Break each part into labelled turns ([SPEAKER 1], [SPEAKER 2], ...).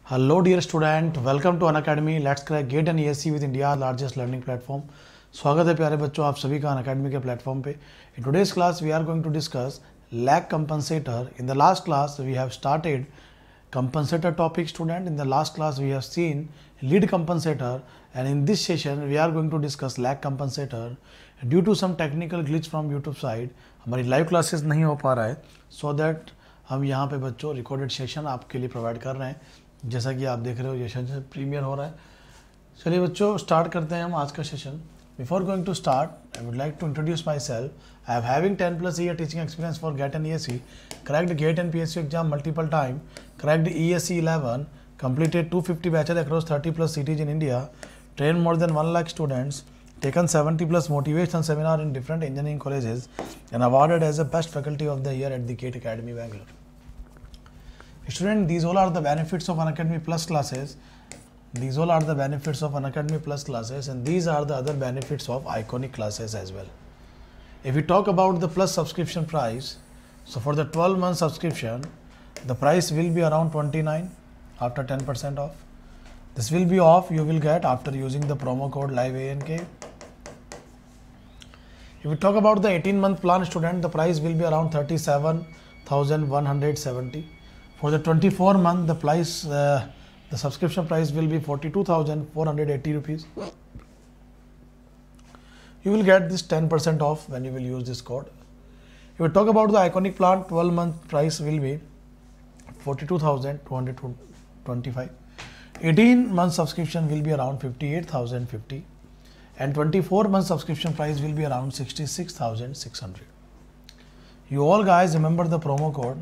[SPEAKER 1] Hello dear student, welcome to Unacademy. Let's crack GATE and ESE with India's largest learning platform. स्वागत है प्यारे बच्चों आप सभी का Unacademy के प्लेटफॉर्म पे. In today's class we are going to discuss lag compensator. In the last class we have started compensator topic student. In the last class we have seen lead compensator and in this session we are going to discuss lag compensator. Due to some technical glitch from YouTube side हमारी live classes नहीं हो पा रहा है, so that हम यहाँ पे बच्चों रिकॉर्डेड सेशन आपके लिए प्रोवाइड कर रहे हैं. जैसा कि आप देख रहे हो ये सेशन प्रीमियर हो रहा है. चलिए बच्चों स्टार्ट करते हैं हम आज का session. Before going to start I would like to introduce my self. I have having 10+ year teaching experience for GATE and ESE, cracked GATE and PSU exam multiple time, cracked ESE 11, completed 250 batches across 30+ cities in India, trained more than 1 lakh students, taken 70+ motivation seminar in different engineering colleges and awarded as the best faculty of the year at the GATE Academy Bangalore. Student, these all are the benefits of Unacademy Plus classes. These all are the benefits of Unacademy Plus classes and these are the other benefits of Iconic classes as well. If we talk about the Plus subscription price, so for the 12-month subscription, the price will be around 29 after 10% off. This will be off you will get after using the promo code LIVEANK. If we talk about the 18-month plan student, the price will be around 37,170. For the 24-month, the price, the subscription price will be 42,480 rupees. You will get this 10% off when you will use this code. If we talk about the Iconic plan, 12-month price will be 42,225. 18-month subscription will be around 58,050 and 24-month subscription price will be around 66,600. You all guys remember the promo code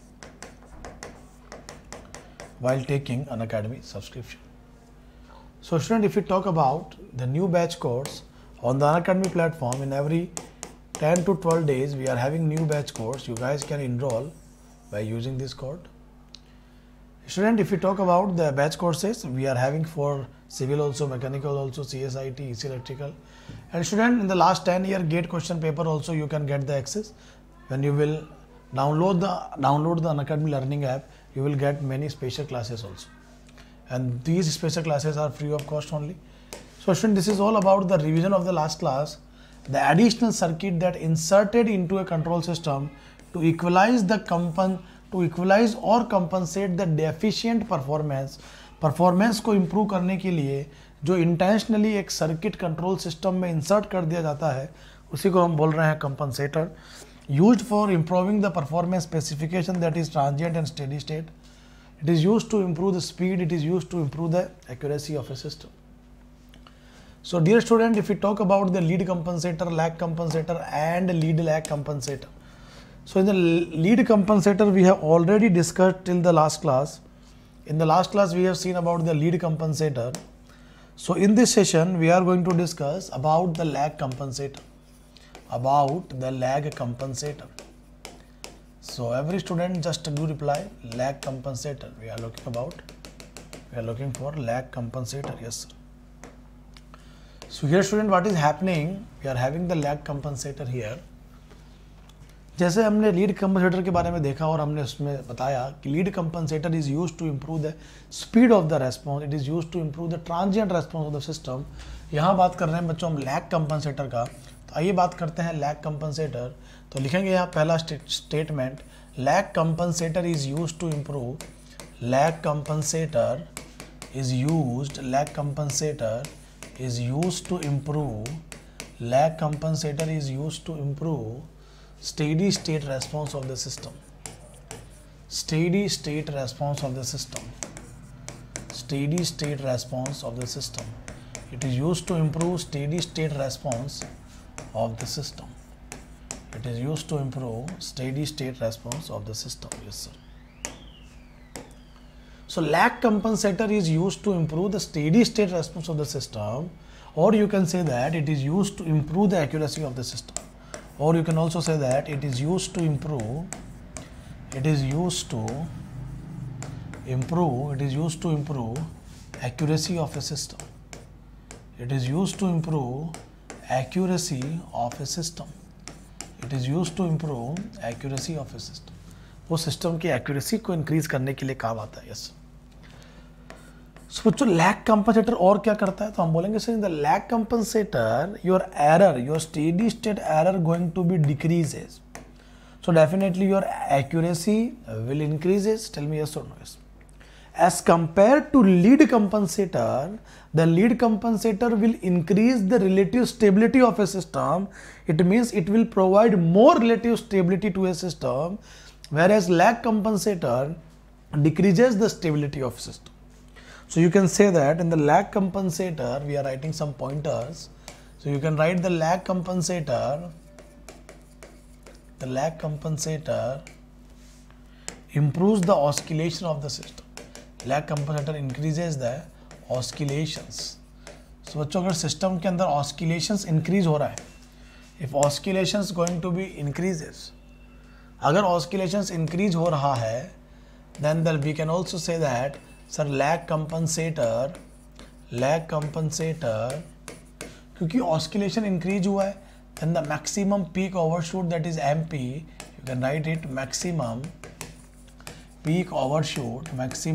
[SPEAKER 1] while taking Unacademy subscription. So student, if we talk about the new batch course on the Unacademy platform, in every 10 to 12 days we are having new batch course. You guys can enroll by using this code. Student, if we talk about the batch courses, we are having for civil also, mechanical also, CSIT, EC electrical. And student, in the last 10-year GATE question paper also you can get the access. When you will download the Unacademy learning app, you will get many special classes also. And these special classes are free of cost only. So student, this is all about the revision of the last class, the additional circuit that inserted into a control system to equalize the or compensate the deficient performance को improve करने के लिए जो intentionally एक circuit control system में insert कर दिया जाता है उसी को हम बोल रहे हैं compensator, used for improving the performance specification that is transient and steady state. It is used to improve the speed, it is used to improve the accuracy of a system. So dear student, if we talk about the lead compensator, lag compensator and lead lag compensator. So in the lead compensator we have already discussed till the last class. In the last class we have seen about the lead compensator. So in this session we are going to discuss about the lag compensator. So every student just do reply lag compensator. We are looking for lag compensator. Yes sir. So here student, what is happening, we are having the lag compensator here. जैसे हमने lead compensator के बारे में देखा और हमने उसमें बताया कि lead compensator is used to improve the speed of the response, it is used to improve the transient response of the system. यहाँ बात कर रहे हैं बच्चों हम लैग कंपनसेटर का. तो आइए बात करते हैं लैग कंपनसेटर. तो लिखेंगे यहाँ पहला statement, lag compensator is used to improve, lag compensator is used to improve steady state response of the system. It is used to improve steady state response of the system. Yes sir. So lag compensator is used to improve the steady state response of the system, or you can say that it is used to improve the accuracy of the system. Or you can also say that it is used to improve accuracy of a system. वो system की accuracy को increase करने के लिए काम आता है. Yes. सो बच्चों लैग कंपनसेटर और क्या करता है, तो हम बोलेंगे sir in the lag compensator your error, your steady state error going to be decreases, so definitely your accuracy will increases. Tell me yes or no. Yes. As compared to lead compensator, the lead compensator will increase the relative stability of a system. It means it will provide more relative stability to a system, whereas lag compensator decreases the stability of system. So you can say that in the lag compensator, we are writing some pointers. So you can write the lag compensator. The lag compensator improves the oscillation of the system. Lag compensator increases the oscillations. So बच्चों अगर system के अंदर oscillations increase हो रहा है, if oscillations going to be increases, अगर oscillations increase हो रहा है, then we can also say that sir lag compensator क्योंकि oscillation increase हुआ है, then the maximum peak overshoot, that is MP, you can write it maximum peak overshoot,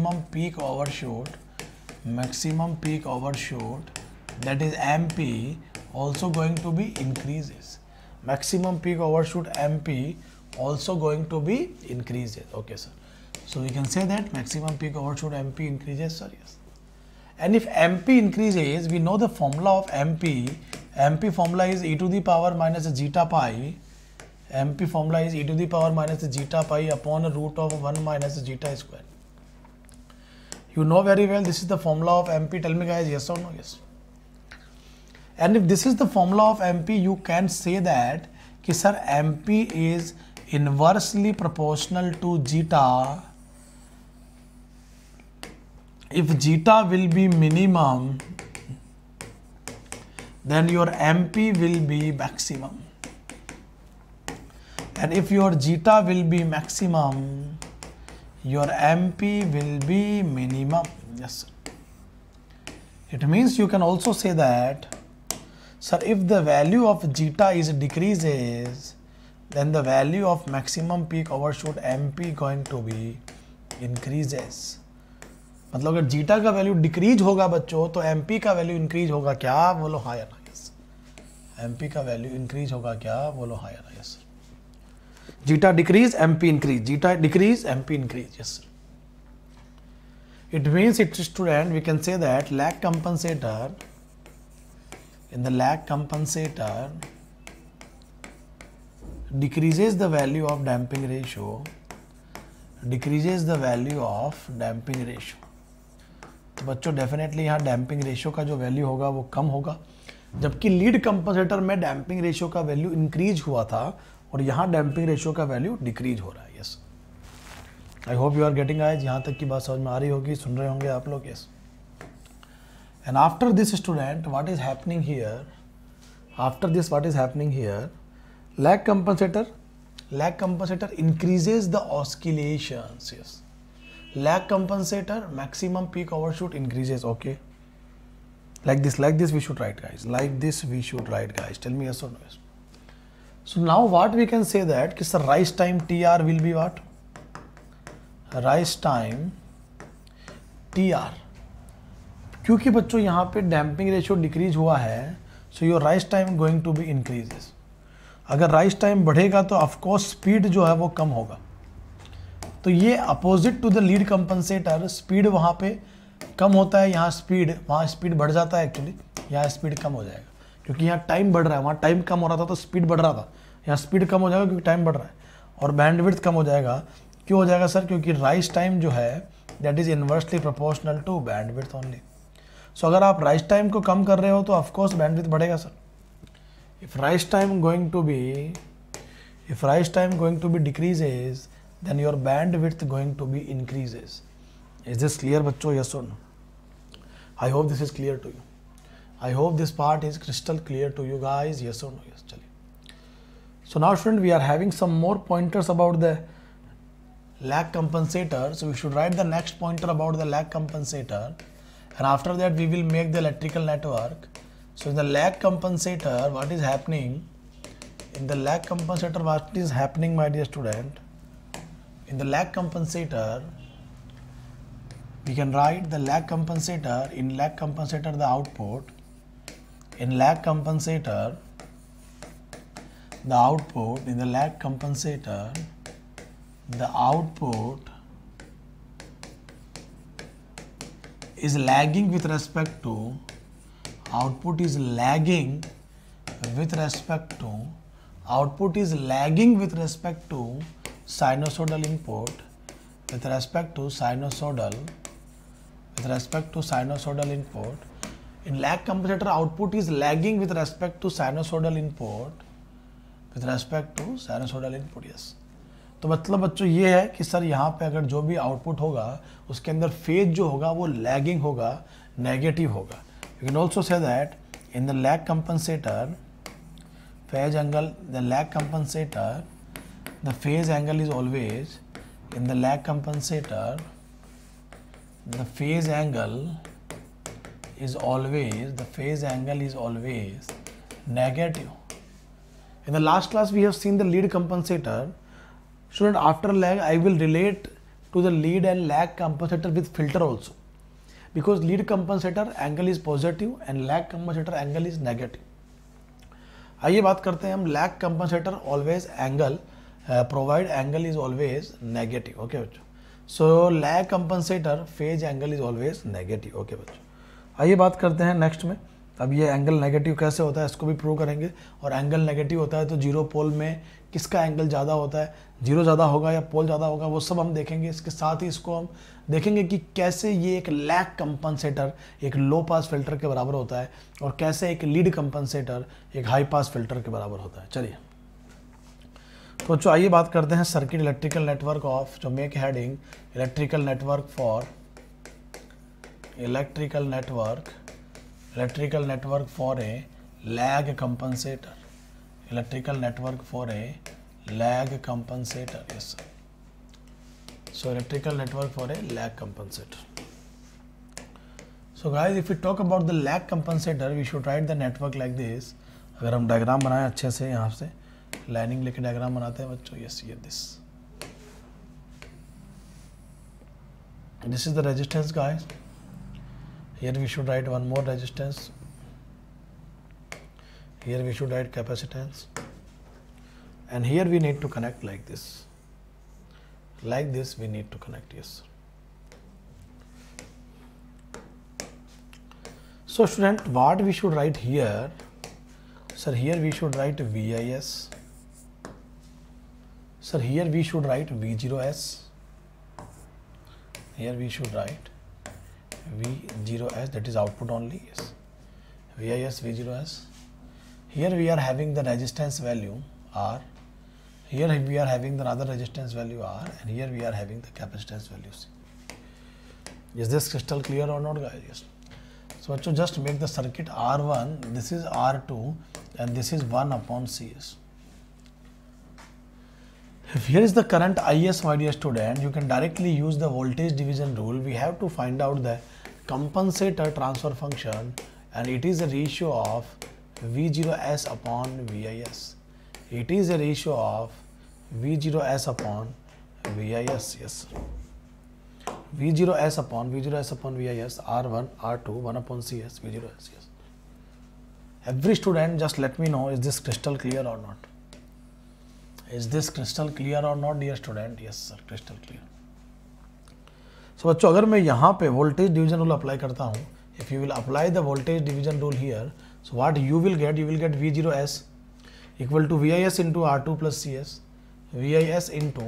[SPEAKER 1] that is MP, also going to be increases. Maximum peak overshoot MP also going to be increases. Okay sir, so we can say that maximum peak overshoot MP increases, sir. Yes. And if MP increases, we know the formula of MP. MP formula is e to the power minus zeta pi. MP formula is e to the power minus zeta pi upon a root of 1 minus zeta square. You know very well this is the formula of MP. Tell me guys, yes or no? Yes. And if this is the formula of MP, you can say that कि sir MP is inversely proportional to zeta. If zeta will be minimum, then your MP will be maximum. And if your zeta will be maximum, your MP will be minimum. Yes, sir. It means you can also say that, sir, if the value of zeta is decreases, then the value of maximum peak overshoot MP going to be increases. मतलब अगर zeta का value decrease होगा बच्चों, तो MP का value increase होगा क्या, बोलो हाँ या ना. यस, एमपी का वैल्यू इंक्रीज होगा क्या, बोलो हाँ या ना. Yes, zeta decrease MP increase, zeta decrease MP increase. Yes sir. It means it student we can say that lag compensator, in the lag compensator decreases the value of damping ratio, तो बच्चों definitely यहाँ damping ratio का जो value होगा वो कम होगा, जबकि लीड कंपनसेटर में डैम्पिंग रेशियो का वैल्यू इंक्रीज हुआ था और यहाँ डैम्पिंग रेशियो का वैल्यू डिक्रीज हो रहा है. Yes, I hope you are getting guys. यहाँ तक की बात समझ में आ रही होगी, सुन रहे होंगे आप लोग. Yes. And after this student, what is happening here? After this, what is happening here? Lag compensator increases the oscillations. Yes. Lag compensator maximum peak overshoot increases. Okay. Like this we should write, guys. Like this we should write, guys. Tell me yes or no. Yes. So now what we can say that the rise time TR will be what? Rise time TR. क्योंकि बच्चों यहाँ पे damping ratio decrease हुआ है, so your rise time going to be increases. अगर rise time बढ़ेगा तो of course speed जो है वो कम होगा. तो ये opposite to the lead compensator, speed वहाँ पे कम होता है, यहाँ स्पीड बढ़ जाता है. एक्चुअली यहाँ स्पीड कम हो जाएगा क्योंकि यहाँ टाइम बढ़ रहा है, वहाँ टाइम कम हो रहा था तो स्पीड बढ़ रहा था. यहाँ स्पीड कम हो जाएगा क्योंकि टाइम बढ़ रहा है, और बैंडविड्थ कम हो जाएगा. क्यों हो जाएगा सर? क्योंकि राइज टाइम जो है that is inversely proportional to bandwidth only. So अगर आप राइज टाइम को कम कर रहे हो तो ऑफकोर्स बैंडविड्थ बढ़ेगा sir. If rise time going to be decreases, then your bandwidth going to be increases. Is this clear बच्चों? यस और no? I hope this is clear to you. I hope this part is crystal clear to you guys. Yes और no? Yes. चलिए. So now student we are having some more pointers about the lag compensator. So we should write the next pointer about the lag compensator. And after that we will make the electrical network. So in the lag compensator, what is happening? In the lag compensator, what is happening, my dear student? In the lag compensator, we can write the lag compensator. In lag compensator, the output, in lag compensator, the output, in the lag compensator, the output is lagging with respect to, output is lagging with respect to, output is lagging with respect to sinusoidal input, with respect to sinusoidal, with respect to sinusoidal input. In lag compensator, output is lagging with respect to sinusoidal input, with respect to sinusoidal input. Yes. तो मतलब बच्चों ये है कि sir यहाँ पे अगर जो भी आउटपुट होगा उसके अंदर फेज जो होगा वो लैगिंग होगा, नेगेटिव होगा. You can also say that in the lag compensator phase angle, the lag compensator, the phase angle is always, in the lag compensator, the phase angle is always, the phase angle is always negative. In the last class we have seen the lead compensator. Student, after lag I will relate to the lead and lag compensator with filter also, because lead compensator angle is positive and lag compensator angle is negative. आइए बात करते हैं हम lag compensator always angle provide angle is always negative. Okay बच्चों, so lag compensator phase angle is always negative. Okay बच्चों, आइए बात करते हैं नेक्स्ट में. अब ये एंगल नेगेटिव कैसे होता है इसको भी प्रूव करेंगे. और एंगल नेगेटिव होता है तो जीरो पोल में किसका एंगल ज़्यादा होता है, जीरो ज़्यादा होगा या पोल ज़्यादा होगा, वो सब हम देखेंगे. इसके साथ ही इसको हम देखेंगे कि कैसे ये एक लैग कंपनसेटर एक लो पास फिल्टर के बराबर होता है और कैसे एक लीड कंपनसेटर एक हाई पास फिल्टर के बराबर होता है. चलिए तो बच्चों आइए बात करते हैं सर्किट इलेक्ट्रिकल नेटवर्क ऑफ, जो make heading electrical network for, electrical network for a lag compensator, electrical network for a lag compensator. Yes sir. So electrical network for a lag compensator. So guys, if we talk about the lag compensator, we should write the network like this. अगर हम diagram बनाएं अच्छे से, यहाँ से lining लेके diagram बनाते हैं बच्चों. Yes, ये this is the resistance guys. Here we should write one more resistance. Here we should write capacitance, and here we need to connect like this. Like this we need to connect. Yes. So student, what we should write here? Sir, here we should write VIS. Sir, here we should write V0S. Here we should write V0S, that is output only. Yes. VIS, V0S. Here we are having the resistance value R, here we are having the other resistance value R, and here we are having the capacitance value C. Is this crystal clear or not guys? Yes. So just make the circuit R1, this is R2 and this is 1 upon CS. If here is the current IS, my dear student, you can directly use the voltage division rule. We have to find out the compensator transfer function, and it is a ratio of V0S upon VIS. It is a ratio of V0S upon VIS. Yes. V0S upon VIS, R1, R2, 1 upon CS, V0S. Yes. Every student just let me know, is this crystal clear or not? Is this crystal clear or not, dear student? Yes sir, crystal clear. So बच्चों, अगर मैं यहाँ पे voltage division rule apply करता हूँ, if you will apply the voltage division rule here, so what you will get V0S equal to VIS into R2 plus CS, VIS into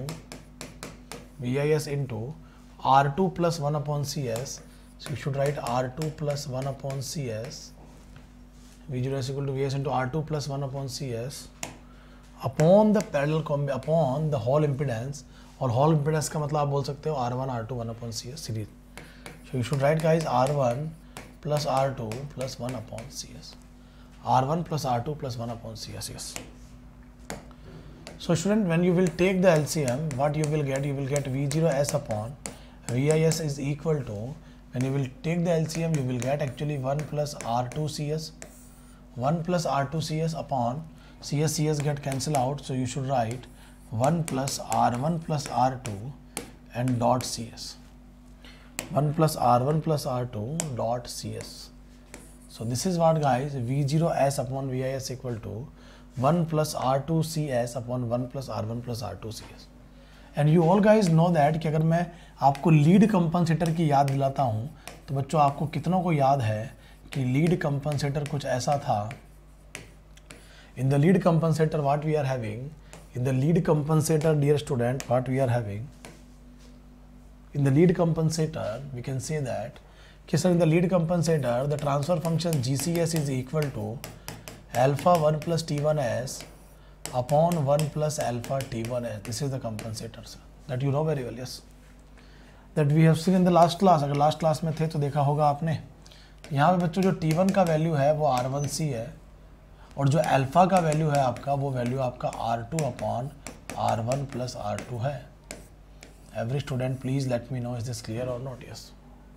[SPEAKER 1] R2 plus 1 upon CS. So you should write R2 plus 1 upon CS, V0S equal to VIS into R2 plus 1 upon CS upon the parallel upon the whole impedance, और whole impedance का मतलब आप बोल सकते हो R1 R2 1 upon CS series. So you should write guys R1 plus R2 plus 1 upon CS. R1 plus R2 plus 1 upon CS. Yes. So student, when you will take the LCM, what you will get V0S upon VIS is equal to, when you will take the LCM, you will get actually 1 plus R2 CS, 1 plus R2 CS upon CS get cancel out. So you should write 1 plus R1 plus R2 and dot CS. 1 plus R1 plus R2 dot CS. So this is what guys, V0S upon VIS equal to 1 plus R2 CS upon 1 plus R1 plus R2 CS. And you all guys know that कि अगर मैं आपको lead compensator की याद दिलाता हूँ तो बच्चों आपको कितनों को याद है कि लीड कंपनसेटर कुछ ऐसा था. In the lead compensator what we are having, in the lead compensator dear student what we are having, in the lead compensator we can say that कि sir in the lead compensator the transfer function GCS is equal to alpha 1 plus T1S upon 1 plus alpha T1S. This is the compensator sir, that you know very well. Yes, that we have seen in the last class. अगर last class में थे तो देखा होगा आपने. यहाँ पे बच्चों जो T1 का वैल्यू है वो R1C है और जो अल्फा का वैल्यू है आपका वो वैल्यू आपका R2 upon R1 plus R2 है. Every student please let me know is this clear और नॉट. यस.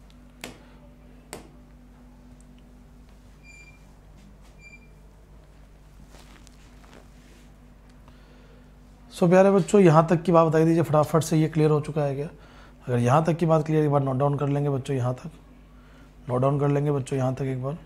[SPEAKER 1] सो प्यारे बच्चों यहाँ तक की बात बताई दीजिए फटाफट से. ये क्लियर हो चुका है क्या? अगर यहाँ तक की बात क्लियर, एक बार नोट डाउन कर लेंगे बच्चों. यहाँ तक नोट डाउन कर लेंगे बच्चों, यहाँ तक एक बार.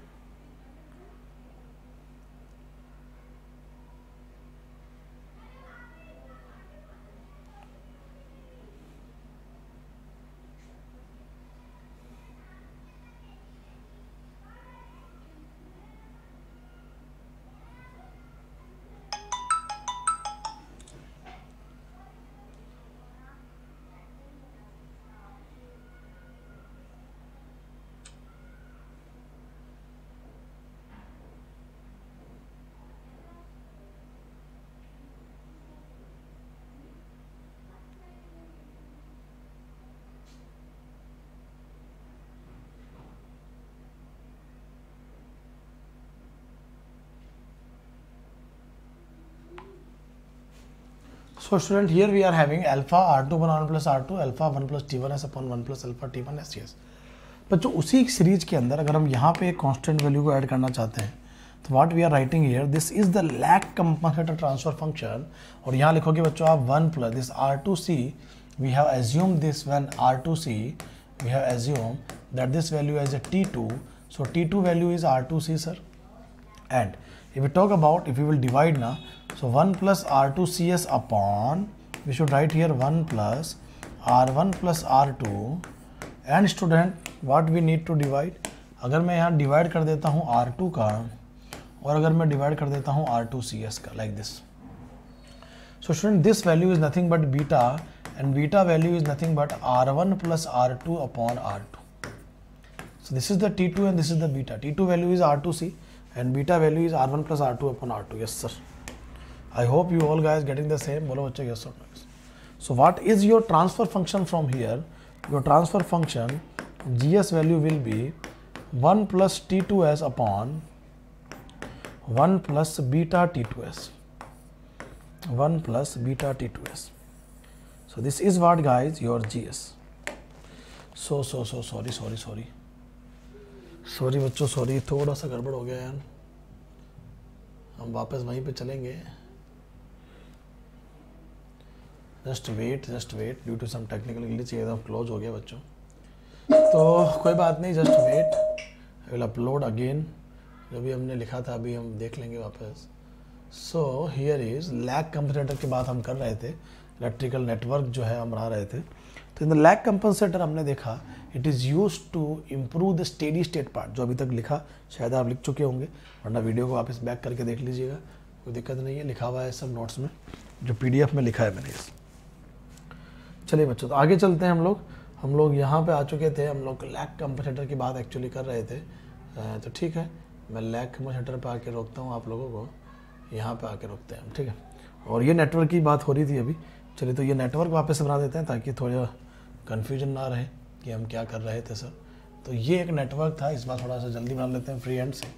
[SPEAKER 1] So student, here we are having alpha R2 upon 1 plus R2, alpha 1 plus T1S upon 1 plus alpha T1S. yes. बच्चों उसी सीरीज के अंदर अगर हम यहाँ पे एक कांस्टेंट वैल्यू को ऐड करना चाहते हैं तो what we are writing here, this is the lag compensator transfer function. और यहाँ लिखोगे बच्चों आप 1 plus this R2C, we have assume this when R2C, we have assume that this value as a T2. So T2 value is R2C sir. And if we talk about, if we will divide now, so 1 plus R2CS upon, we should write here 1 plus R1 plus R2. and student what we need to divide, अगर मैं यहाँ divide कर देता हूँ R2 का और अगर मैं डिवाइड कर देता हूँ R2CS का, like this. So student, this value is nothing but beta, and beta value is nothing but R1 plus R2 upon R2. So this is the T2 and this is the beta. T2 value is R2C and beta value is R1 plus R2 upon R2. Yes sir. I hope you all guys getting the same. बोलो बच्चों yes or no. So what is your transfer function from here? Your transfer function GS value will be 1 plus T2S upon 1 plus beta T2S. 1 plus beta T2S. So this is what guys your GS. So sorry बच्चों, sorry, थोड़ा सा गड़बड़ हो गया यार. हम वापस वहीं पे चलेंगे. Just wait due to some technical glitch एकदम क्लोज हो गया बच्चों, तो कोई बात नहीं, just wait, I will upload again. जो भी हमने लिखा था अभी हम देख लेंगे वापस. So here is lag compensator की बात हम कर रहे थे, इलेक्ट्रिकल नेटवर्क जो है हम बना रहे थे. तो इन द लैग कंपनसेटर हमने देखा it is use to improve the steady state part. जो अभी तक लिखा शायद आप लिख चुके होंगे, वरना वीडियो को वापस बैक करके देख लीजिएगा, कोई दिक्कत नहीं है, लिखा हुआ है सब नोट्स में, जो PDF में लिखा है मैंने. चलिए बच्चों, तो आगे चलते हैं. हम लोग यहाँ पे आ चुके थे, हम लोग लैग कंपनसेटर की बात एक्चुअली कर रहे थे. तो ठीक है, मैं लैग कंपनसेटर पे आके रोकता हूँ आप लोगों को, यहाँ पे आके रोकते हैं हम, ठीक है. और ये नेटवर्क की बात हो रही थी अभी. चलिए तो ये नेटवर्क वापस बना देते हैं ताकि थोड़ा कन्फ्यूजन ना रहे कि हम क्या कर रहे थे सर. तो ये एक नेटवर्क था, इस बार थोड़ा सा जल्दी बना लेते हैं फ्री हैंड से.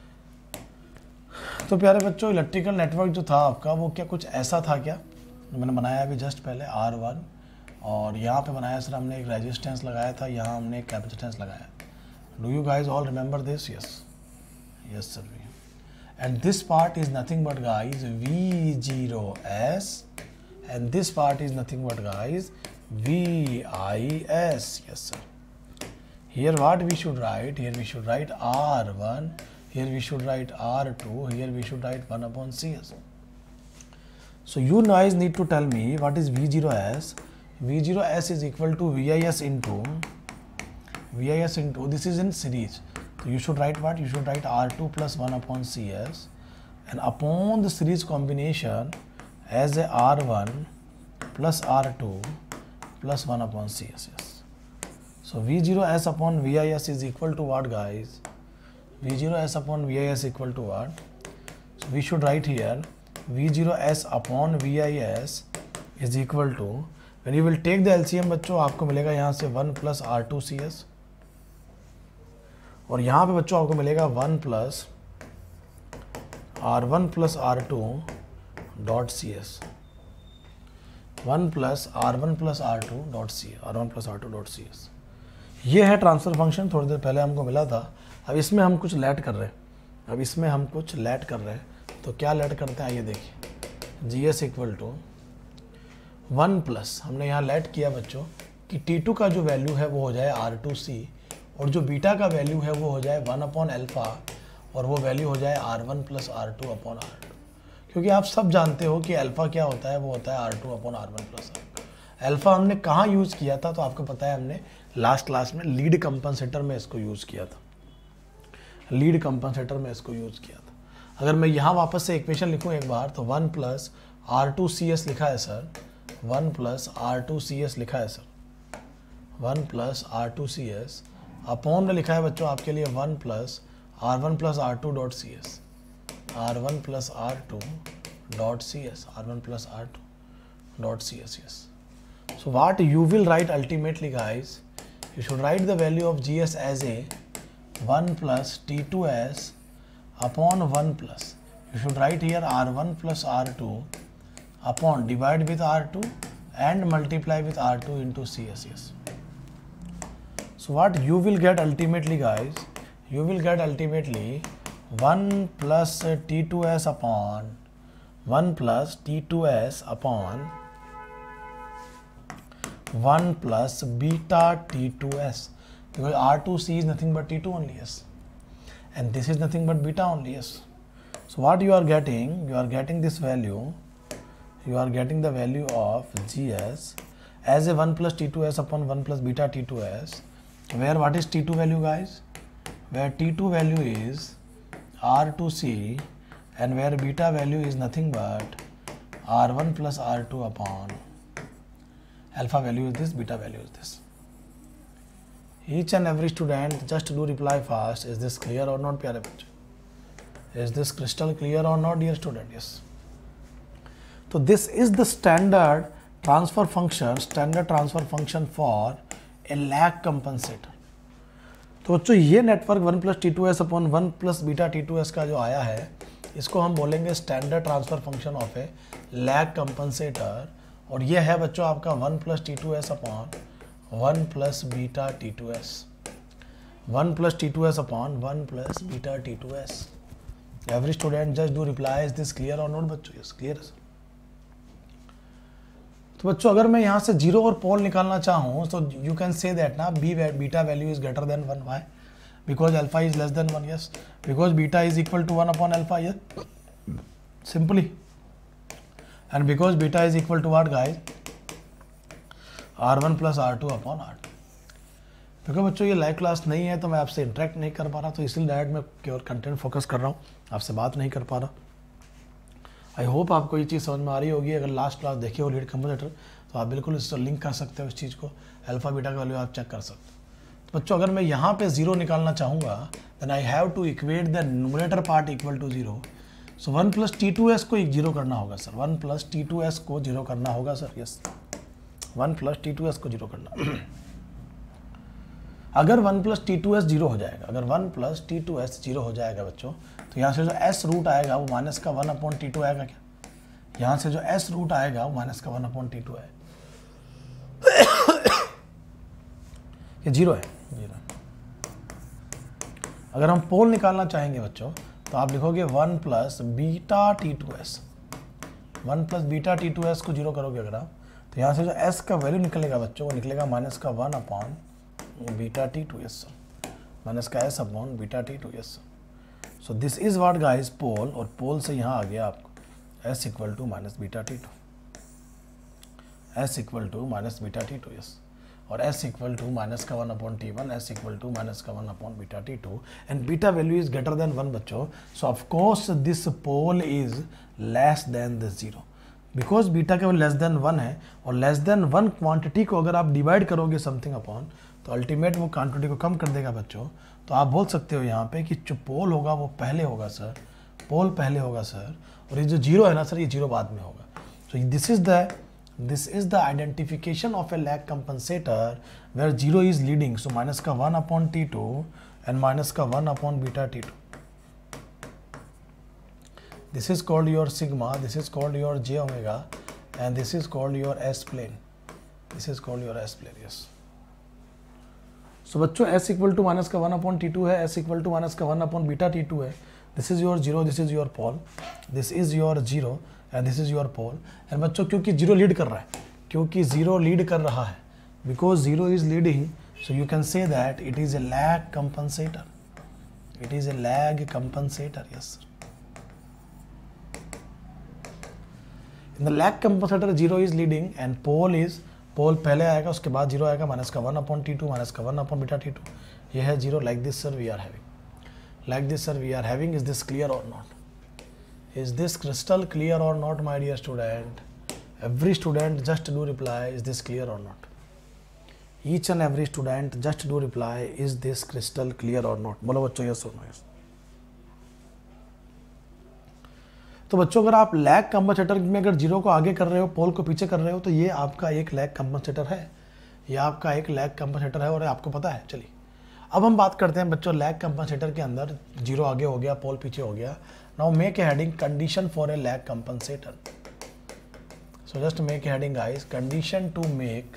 [SPEAKER 1] तो प्यारे बच्चों, इलेक्ट्रिकल नेटवर्क जो था आपका वो क्या कुछ ऐसा था क्या, मैंने बनाया अभी जस्ट पहले R1, और यहाँ पे बनाया सर हमने एक रेजिस्टेंस लगाया था, यहाँ हमने एक कैपेसिटेंस लगाया. Do you guys all remember this? Yes sir. And this part is nothing but guys V0S, and this part is nothing but guys VIS. yes sir. Here what we should write? Here we should write R1. Here we should write R2. Here we should write 1 upon CS. So you guys need to tell me what is V0S. V0S is equal to VIS into this is in series. So you should write what? You should write R2 plus 1 upon CS, and upon the series combination as a R1 plus R2 plus 1 upon CS. Yes. So V0S upon VIS is equal to what, guys? V0S upon VIS equal to what? So we should write here V0S upon VIS is equal to, when you will take the LCM बच्चों, आपको मिलेगा यहाँ से 1 plus R2 CS, और यहाँ पे बच्चों आपको मिलेगा 1 plus R1 plus R2 dot CS, 1 plus R1 plus R2 dot CS, R1 plus R2 dot CS. ये है ट्रांसफर फंक्शन, थोड़ी देर पहले हमको मिला था. अब इसमें हम कुछ लैट कर रहे हैं. तो क्या लैट करते हैं, आइए देखिए. GS इक्वल टू 1 प्लस, हमने यहाँ लैट किया बच्चों कि T2 का जो वैल्यू है वो हो जाए R2C, और जो बीटा का वैल्यू है वो हो जाए 1 अपॉन अल्फ़ा, और वो वैल्यू हो जाए R1 plus R2 upon R2. क्योंकि आप सब जानते हो कि अल्फ़ा क्या होता है, वो होता है R2 upon R1 plus R2. Alpha हमने कहाँ यूज़ किया था, तो आपको पता है हमने लास्ट क्लास में लीड कंपनसेटर में इसको यूज़ किया था. अगर मैं यहाँ वापस से इक्वेशन लिखूँ एक बार, तो 1 प्लस R2CS लिखा है सर, 1 प्लस R2CS लिखा है सर, 1 प्लस R2CS अपॉन में लिखा है बच्चों आपके लिए 1 plus R1 plus R2 dot CS, R1 plus R2 dot CS, R1 plus R2 dot CS. Yes. So what you will write ultimately, guys, you should write the value of GS as a 1 plus T2S upon 1 plus, you should write here R1 plus R2 upon, divide with R2 and multiply with R2 into CS. Yes. So what you will get ultimately, guys, you will get ultimately 1 plus T2S upon 1 plus T2S upon 1 plus beta T2S, because R2C is nothing but T2 only. Yes. And this is nothing but beta only. Yes. So what you are getting this value, you are getting the value of GS as a 1 plus T2S upon 1 plus beta T2S, where what is T2 value, guys? Where T2 value is R2C, and where beta value is nothing but R1 plus R2 upon alpha value is this, beta value is this. Each and every student just do reply fast. Is this clear or not, pyare bachche? Is this crystal clear or not, dear student? Yes. So this is the standard transfer function for a lag compensator. तो बच्चों ये network 1 plus T2S upon 1 plus beta T2S का जो आया है, इसको हम बोलेंगे standard transfer function of a lag compensator. और ये है बच्चों आपका 1 plus T2S upon 1 plus beta T2S, 1 plus T2S upon 1 plus beta T2S. Every student just do reply, is this clear और नॉट बच्चों? यस, क्लियर है. तो बच्चों अगर मैं यहाँ से 0 और पोल निकालना चाहूँ, तो यू कैन से दैट ना beta value is greater than 1. Why? Because alpha is less than 1. Yes, because beta is equal to 1 upon alpha. Yes, simply. And because beta is equal to what, guys? R1 plus R2 upon R2. क्योंकि बच्चों ये live class नहीं है तो मैं आपसे interact नहीं कर पा रहा, तो इसलिए डायरेक्ट मैं केवल कंटेंट फोकस कर रहा हूँ, आपसे बात नहीं कर पा रहा. आई होप आपको ये चीज़ समझ में आ रही होगी. अगर लास्ट क्लास देखी हो लीड कंपोजिटर, तो आप बिल्कुल इससे लिंक कर सकते हो इस चीज़ को, अल्फा बीटा का वैल्यू आप चेक कर सकते हो. तो बच्चों अगर मैं यहाँ पे 0 निकालना चाहूँगा, then I have to equate the numerator part equal to 0. So 1 plus T2S को 0 करना होगा सर, 1 प्लस T2S को 0 करना होगा सर. यस, 1 प्लस T2S को 0 करना. अगर 1 प्लस T2S 0 हो जाएगा, अगर 1 प्लस T2S 0 हो जाएगा बच्चों, तो यहाँ से जो S रूट आएगा वो माइनस का 1 अपॉन T2 आएगा. क्या यहाँ से जो S रूट आएगा वो माइनस का 1 अपॉन T2 आएगा. ये 0 है, 0. अगर हम पोल निकालना चाहेंगे बच्चों, तो आप लिखोगे 1 plus beta T2S, 1 plus beta T2S को 0 करोगे अगर आप, तो यहाँ से जो S का वैल्यू निकलेगा बच्चों, वो निकलेगा माइनस का 1 upon beta T two, yes sir, minus का S upon beta T two, yes sir. So this is what guys pole, और पोल से यहाँ आ गया आपको S equal to minus beta T two, S equal to minus beta T two, yes, और S equal to minus का 1 upon T one, S equal to minus का 1 upon beta T two, and beta value is greater than 1 बच्चों। So of course this pole is less than the 0, because beta का less than 1 है, और less than 1 quantity को अगर आप divide करोगे something upon, तो अल्टीमेट वो क्वांटिटी को कम कर देगा बच्चों। तो आप बोल सकते हो यहाँ पे कि जो पोल होगा वो पहले होगा सर, पोल पहले होगा सर, और ये जो 0 है ना सर, ये 0 बाद में होगा। So this is the identification of a lag compensator where 0 is leading. So minus का 1 upon T two and minus का 1 upon beta T two, this is called your sigma, this is called your j omega, and this is called your s plane, this is called your s plane, yes। so बच्चों s equal to minus का 1 upon T two है, s equal to minus का 1 upon beta T two है, this is your 0, this is your pole, this is your 0 and this is your pole. And बच्चों क्योंकि 0 lead कर रहा है, क्योंकि 0 लीड कर रहा है, because 0 is leading, so you can say that it is a lag compensator, it is a lag compensator, yes sir. In the lag compensator 0 is leading and pole पहले आएगा, उसके बाद 0 आएगा, माइनस का 1 अपॉन टी टू, माइनस का 1 upon beta T to, ये है 0। Like this sir we are having, like this sir we are having. Is this clear और not? Is this crystal clear और not my dear student? Every student just do reply, is this clear और not? Each and every student just do reply, is this crystal clear और not? बोलो बच्चों yes और no. Yes. तो बच्चों अगर आप लैग कंपनसेटर में अगर 0 को आगे कर रहे हो, पोल को पीछे कर रहे हो, तो ये आपका एक लैग कंपनसेटर है, ये आपका एक लैग कंपनसेटर है, और आपको पता है। चलिए अब हम बात करते हैं बच्चों लैग कंपनसेटर के अंदर 0 आगे हो गया, पोल पीछे हो गया। Now make a heading condition for a lag compensator. So just make a heading guys, condition to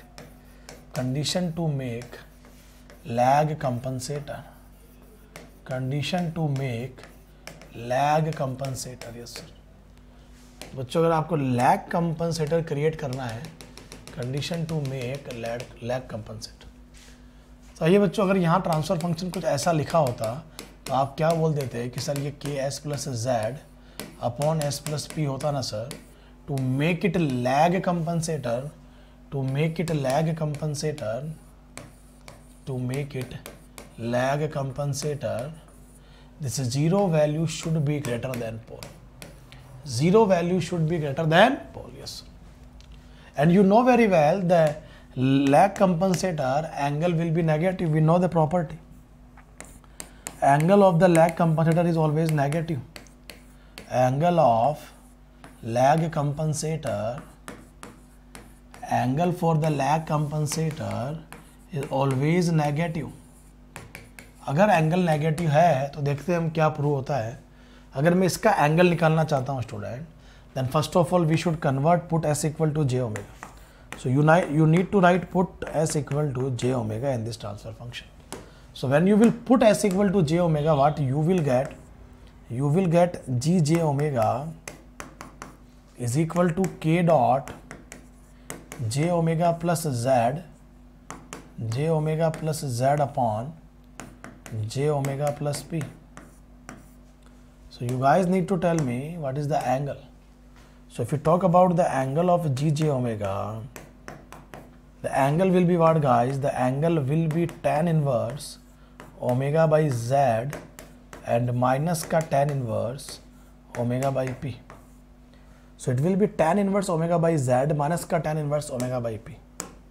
[SPEAKER 1] make lag compensator, condition to make lag compensator, yes sir. बच्चों अगर आपको लैग कंपनसेटर क्रिएट करना है, condition to make lag compensator, तो आइए बच्चों अगर यहाँ ट्रांसफर फंक्शन कुछ ऐसा लिखा होता तो आप क्या बोल देते हैं कि सर ये K S plus Z upon S plus P होता ना sir, to make it lag compensator, to make it lag compensator, to make it lag compensator, this 0 value should be greater than pole, 0 value should be greater than pole, yes। And you know very well the lag compensator angle will be negative, we know the property, angle of the lag compensator is always negative, angle of lag compensator, angle for the lag compensator is always negative। अगर angle negative है तो देखते हैं हम क्या prove होता है। अगर मैं इसका एंगल निकालना चाहता हूँ student, then first of all we should convert put S equal to J omega. So you need to write put S equal to J omega in this transfer function. So when you will put S equal to J omega, what you will get G J omega is equal to K dot J omega plus Z upon j omega plus p। So you guys need to tell me what is the angle. So if you talk about the angle of gj omega, the angle will be what guys? The angle will be tan inverse omega by z and minus ka tan inverse omega by p. So it will be tan inverse omega by z minus ka tan inverse omega by p.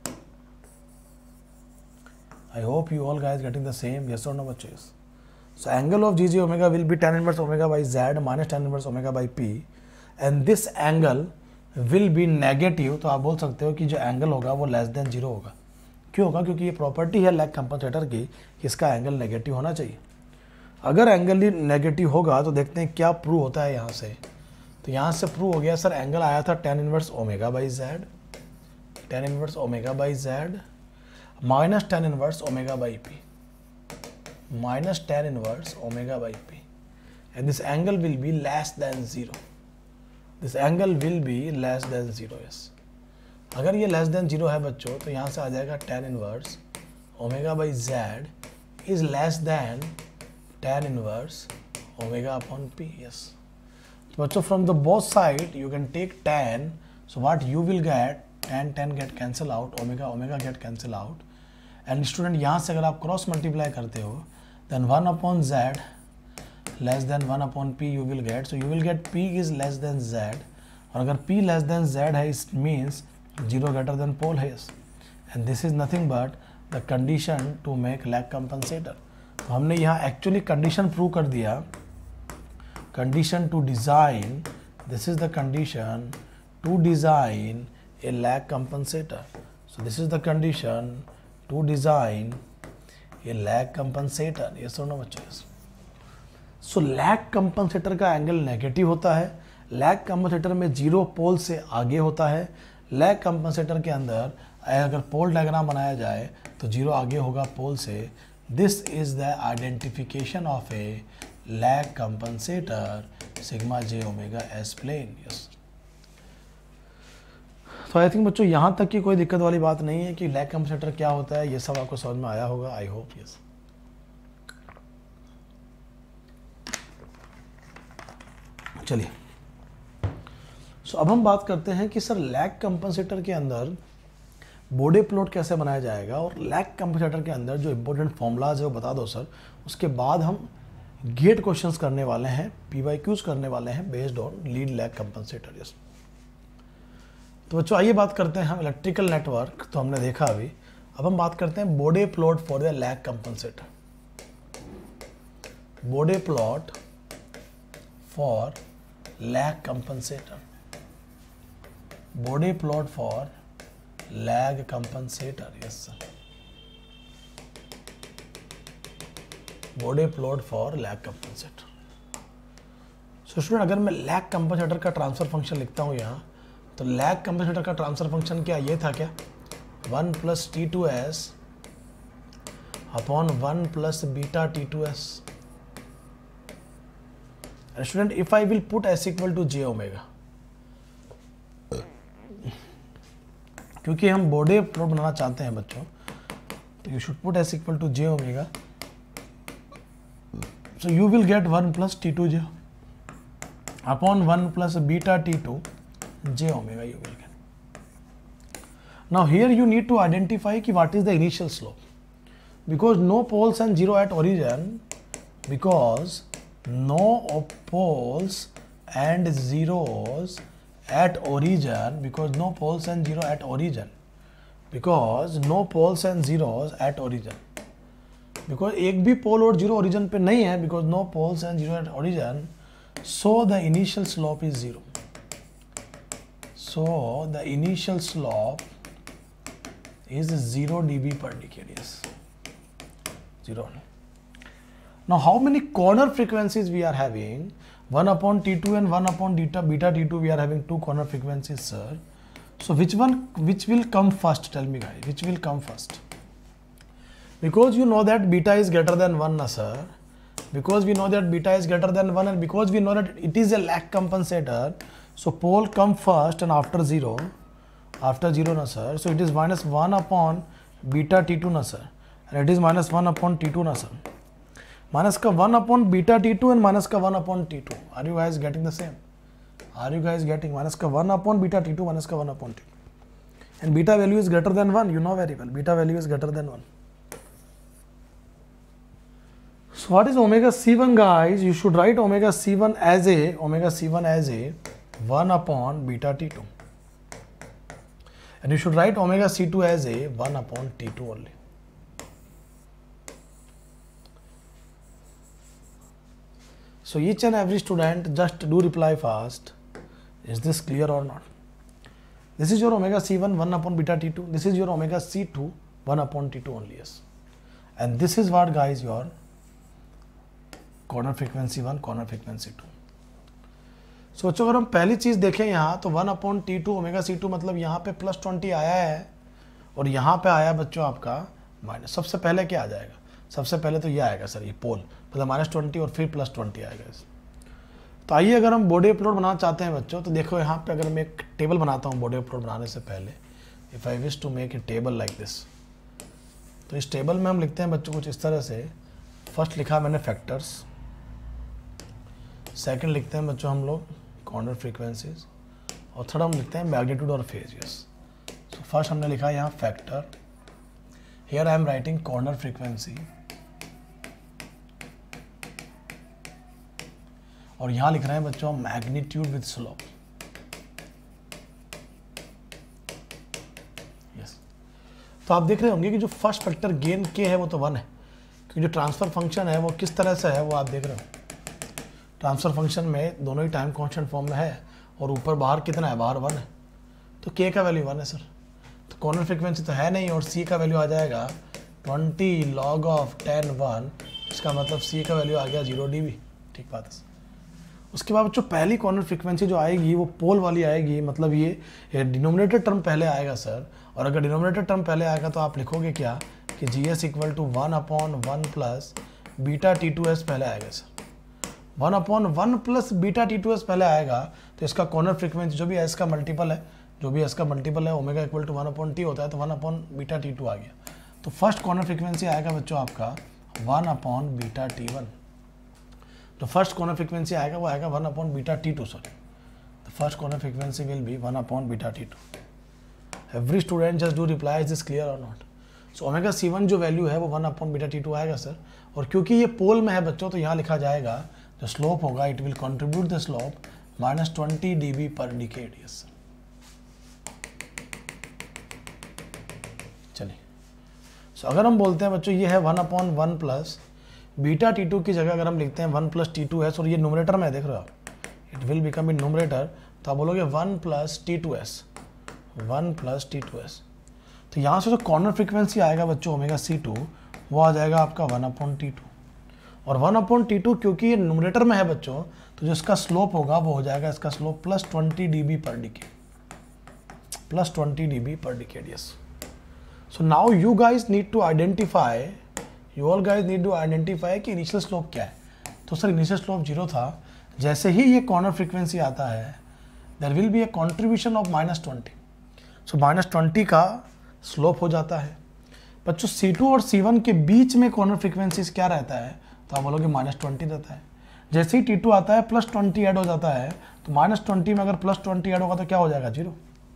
[SPEAKER 1] I hope you all guys getting the same, yes or no bachos? So angle of gg omega will be tan inverse omega by z minus tan inverse omega by p, and this angle will be negative। तो आप बोल सकते हो कि जो angle होगा वो less than 0 होगा। क्यों होगा? क्योंकि ये प्रॉपर्टी है लैग कंपनसेटर की कि इसका एंगल नेगेटिव होना चाहिए। अगर एंगल ही नेगेटिव होगा तो देखते हैं क्या प्रूव होता है यहाँ से। तो यहाँ से प्रूव हो गया सर, एंगल आया था tan inverse omega by Z, tan inverse omega by Z minus tan inverse omega by P, minus tan inverse omega by P, and this angle will be less than 0, this angle will be less than 0। Yes, अगर ये less than 0 है बच्चों तो यहाँ से आ जाएगा tan inverse omega by Z is less than tan inverse omega upon P. Yes बच्चों, from the both side you can take tan. So what you will get, tan get cancel out, omega get cancel out. And student, यहाँ से अगर आप cross multiply करते हो then 1 upon z less than 1 upon p you will get. So you will get p is less than z. और अगर p less than z है, it means 0 greater than pole है. And this is nothing but the condition to make lag compensator. तो हमने यहाँ actually condition prove कर दिया. Condition to design, this is the condition to design a lag compensator. So this is the condition to design a lag compensator. Yes or no बच्चों? Yes. So lag compensator का angle negative होता है. lag compensator में 0 पोल से आगे होता है. lag compensator के अंदर अगर पोल डायग्राम बनाया जाए तो 0 आगे होगा पोल से. This is the identification of a lag compensator sigma j omega s plane. Yes. तो आई थिंक बच्चों यहाँ तक की कोई दिक्कत वाली बात नहीं है कि लैग कंपनसेटर क्या होता है. ये सब आपको समझ में आया होगा. I hope. यस. चलिए, सो अब हम बात करते हैं कि सर लैग कंपनसेटर के अंदर बोडे प्लॉट कैसे बनाया जाएगा. और लैग कंपनसेटर के अंदर जो इंपॉर्टेंट फॉर्मूलाज है वो बता दो सर. उसके बाद हम गेट क्वेश्चंस करने वाले हैं, PYQs करने वाले हैं based on lead lag compensator. Yes. तो बच्चों आइए बात करते हैं हम इलेक्ट्रिकल नेटवर्क. तो हमने देखा अभी. अब हम बात करते हैं Bode plot for the lag compensator. Bode plot for lag compensator. Bode plot for lag compensator. Yes sir. Bode plot for lag compensator. So student, अगर मैं लैग कंपनसेटर का ट्रांसफर फंक्शन लिखता हूँ यहाँ, तो लैग कंपनसेटर का transfer function क्या ये था क्या 1 plus T2s upon 1 plus beta T2s. Student, if I will put s equal to j omega, क्योंकि हम बोडे प्लॉट बनाना चाहते हैं बच्चों, तो you should put s equal to j omega. So you will get 1 plus T2j upon 1 plus beta T2 j omega you will get. Now here you need to identify ki what is the initial slope, because no poles and 0 at origin, because no poles and zeros at origin, because no poles and 0 at origin, because no poles and zeros at origin, because एक भी पोल और zero origin पे नहीं है, because no poles and 0 at origin, so the initial slope is 0. So the initial slope is 0 dB per decade. Yes, 0. Now how many corner frequencies we are having? 1 upon T2 and 1 upon beta T2. We are having 2 corner frequencies, sir. So which will come first? Tell me guys, which will come first? Because you know that beta is greater than 1, na sir. Because we know that beta is greater than 1, and because we know that it is a lag compensator, so pole come first and after 0 na sir. So it is minus 1 upon beta T2 na sir, and it is minus 1 upon T2 na sir. Minus ka 1 upon beta T2 and minus ka 1 upon T2. Are you guys getting the same? Are you guys getting minus ka 1 upon beta T2 minus ka 1 upon T2? And beta value is greater than 1. You know very well. Beta value is greater than 1. So what is omega C1, guys? You should write omega C1 as a 1 upon beta T2, and you should write omega C2 as a 1 upon T2 only. So each and every student just do reply fast. Is this clear or not? This is your omega C1 1 upon beta T2. This is your omega C2 1 upon T2 only. Yes, and this is what, guys, your corner frequency 1, corner frequency 2. सोचो अगर हम पहली चीज़ देखें यहाँ, तो 1 upon T2 omega C2 मतलब यहाँ पे +20 आया है और यहाँ पे आया बच्चों आपका माइनस. सबसे पहले क्या आ जाएगा? सबसे पहले तो ये आएगा सर, ये पोल मतलब -20 और फिर +20 आएगा. तो आइए अगर हम बोडे प्लॉट बनाना चाहते हैं बच्चों, तो देखो यहाँ पे अगर मैं एक टेबल बनाता हूँ बोडे प्लॉट बनाने से पहले. If I wish to make a table like this, तो इस टेबल में हम लिखते हैं बच्चों कुछ इस तरह से, फर्स्ट लिखा मैंने फैक्टर्स, सेकंड लिखते हैं बच्चों हम लोग कॉर्नर फ्रीक्वेंसीज, और थर्ड हम लिखते हैं मैग्नीट्यूड और फेज। यस, सो फर्स्ट हमने लिखा यहाँ factor, here I am writing corner frequency, और यहाँ लिख रहे हैं बच्चों मैग्नीट्यूड विद स्लोप। यस, तो आप देख रहे होंगे कि जो फर्स्ट फैक्टर गेन के है वो तो 1 है, क्योंकि जो ट्रांसफर फंक्शन है वो किस तरह से है वो आप देख रहे हो। ट्रांसफर फंक्शन में दोनों ही टाइम कांस्टेंट फॉर्म में है, और ऊपर बाहर कितना है, बाहर 1 है, तो के का वैल्यू 1 है सर। तो कॉर्नर फ्रीक्वेंसी तो है नहीं, और सी का वैल्यू आ जाएगा 20 log of 10 1, इसका मतलब सी का वैल्यू आ गया 0 dB। ठीक बात है। उसके बाद जो पहली कॉर्नर फ्रीक्वेंसी जो आएगी वो पोल वाली आएगी, मतलब ये डिनोमिनेटर टर्म पहले आएगा सर, और अगर डिनोमिनेटर टर्म पहले आएगा तो आप लिखोगे क्या कि GS equal to 1/1 plus beta T2S पहले आएगा सर। 1/1 प्लस बीटा T2S पहले आएगा, तो इसका कॉर्नर फ्रीक्वेंसी जो भी एस का मल्टीपल है, जो भी एस का मल्टीपल है, ओमेगा इक्वल टू 1/T होता है, तो 1/बीटा T2 आ गया। तो फर्स्ट कॉर्नर फ्रीक्वेंसी आएगा बच्चों आपका 1/बीटा T1। तो फर्स्ट कॉर्नर फ्रीक्वेंसी आएगा वो आएगा 1/बीटा T2 sorry. The first corner frequency will be 1/बीटा T2। Every student just do reply, is this clear और नॉट? सो ओमेगा C1 जो वैल्यू है वो 1/बीटा T2 आएगा सर, और क्योंकि ये पोल में है बच्चों तो यहाँ लिखा जाएगा जो स्लोप होगा it will contribute the slope -20 dB per decade. Yes चलिए, सो अगर हम बोलते हैं बच्चों ये है 1/1 प्लस बीटा T2 की जगह अगर हम लिखते हैं 1 प्लस T2S, और ये न्यूमरेटर में देख रहे हो आप, it will become in numerator, तो आप बोलोगे 1 प्लस T2S, 1 प्लस T2S। तो यहाँ से जो कॉर्नर फ्रीक्वेंसी आएगा बच्चों ओमेगा C2 वो आ जाएगा आपका 1/T2, और 1/T2 क्योंकि ये न्यूमरेटर में है बच्चों तो जो इसका स्लोप होगा वो हो जाएगा इसका slope +20 dB per decade, +20 dB per decade. Yes, so now you guys need to identify, you all guys need to identify कि इनिशियल स्लोप क्या है। तो सर इनिशियल स्लोप 0 था, जैसे ही ये कॉर्नर फ्रीक्वेंसी आता है there will be a contribution of -20, so -20 का स्लोप हो जाता है। बच्चों C2 और C1 के बीच में कॉर्नर फ्रीक्वेंसीज क्या रहता है, तो आप बोलोगे -20 रहता है। जैसे ही T2 आता है +20 ऐड हो जाता है, तो -20 में अगर +20 ऐड होगा तो क्या हो जाएगा 0।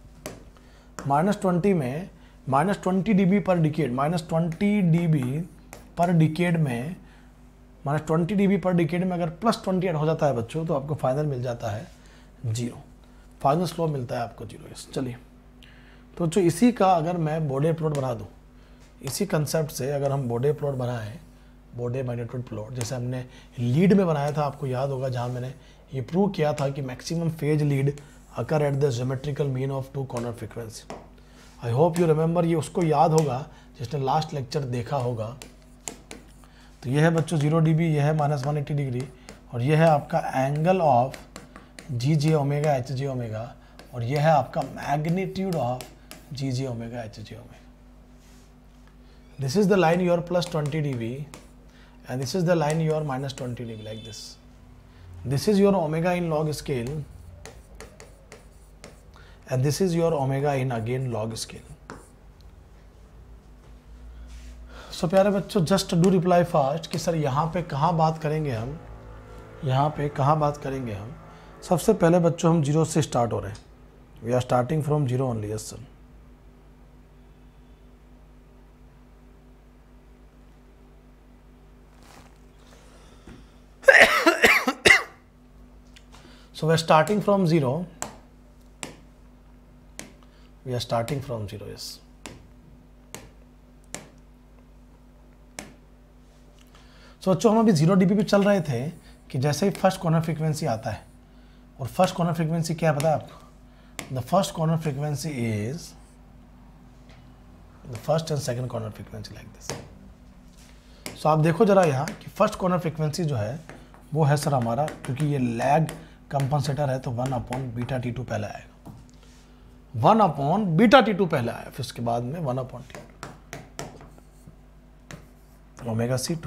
[SPEAKER 1] -20 में -20 dB per decade, -20 dB per decade में, -20 dB पर डिकेड में अगर +20 ऐड हो जाता है बच्चों तो आपको फाइनल मिल जाता है 0, फाइनल स्लोप मिलता है आपको 0। यस चलिए, तो जो इसी का अगर मैं बोडे प्लॉट बना दूँ, इसी कंसेप्ट से अगर हम बोडे प्लॉट बनाएं, बोडे मैग्नीट्यूड प्लॉट, जैसे हमने लीड में बनाया था, आपको याद होगा, जहाँ मैंने ये प्रूव किया था कि maximum phase lead occur at the geometrical mean of 2 corner frequency. I hope you remember, ये उसको याद होगा जिसने लास्ट लेक्चर देखा होगा। तो ये है बच्चों 0 dB, ये है -180 डिग्री, और ये है आपका angle of GJ omega HJ omega, और ये है आपका magnitude of GJ omega HJ omega. This is the line your +20 dB and this is the line your -20 dB, like this. This is your omega in log scale and this is your omega in again log scale. So प्यारे बच्चों, just do reply fast कि sir यहाँ पे कहाँ बात करेंगे हम, यहाँ पे कहाँ बात करेंगे हम। सबसे पहले बच्चों हम 0 से स्टार्ट हो रहे हैं, we are starting from 0 only। yes sir। So we are starting from 0. We are starting from 0. Yes. So बच्चों हम अभी 0 dB पे चल रहे थे कि जैसे ही फर्स्ट कॉर्नर फ्रीक्वेंसी आता है, और फर्स्ट कॉर्नर फ्रीक्वेंसी क्या है पता है आपको? The first corner frequency is the first and second corner frequency, like this. So आप देखो जरा यहाँ कि फर्स्ट कॉर्नर फ्रीक्वेंसी जो है वो है सर हमारा, क्योंकि ये लैग कंपनसेटर है तो 1/बीटा T2 पहले आएगा, 1/बीटा T2 पहले आया, फिर उसके बाद में 1/T2 omega C2।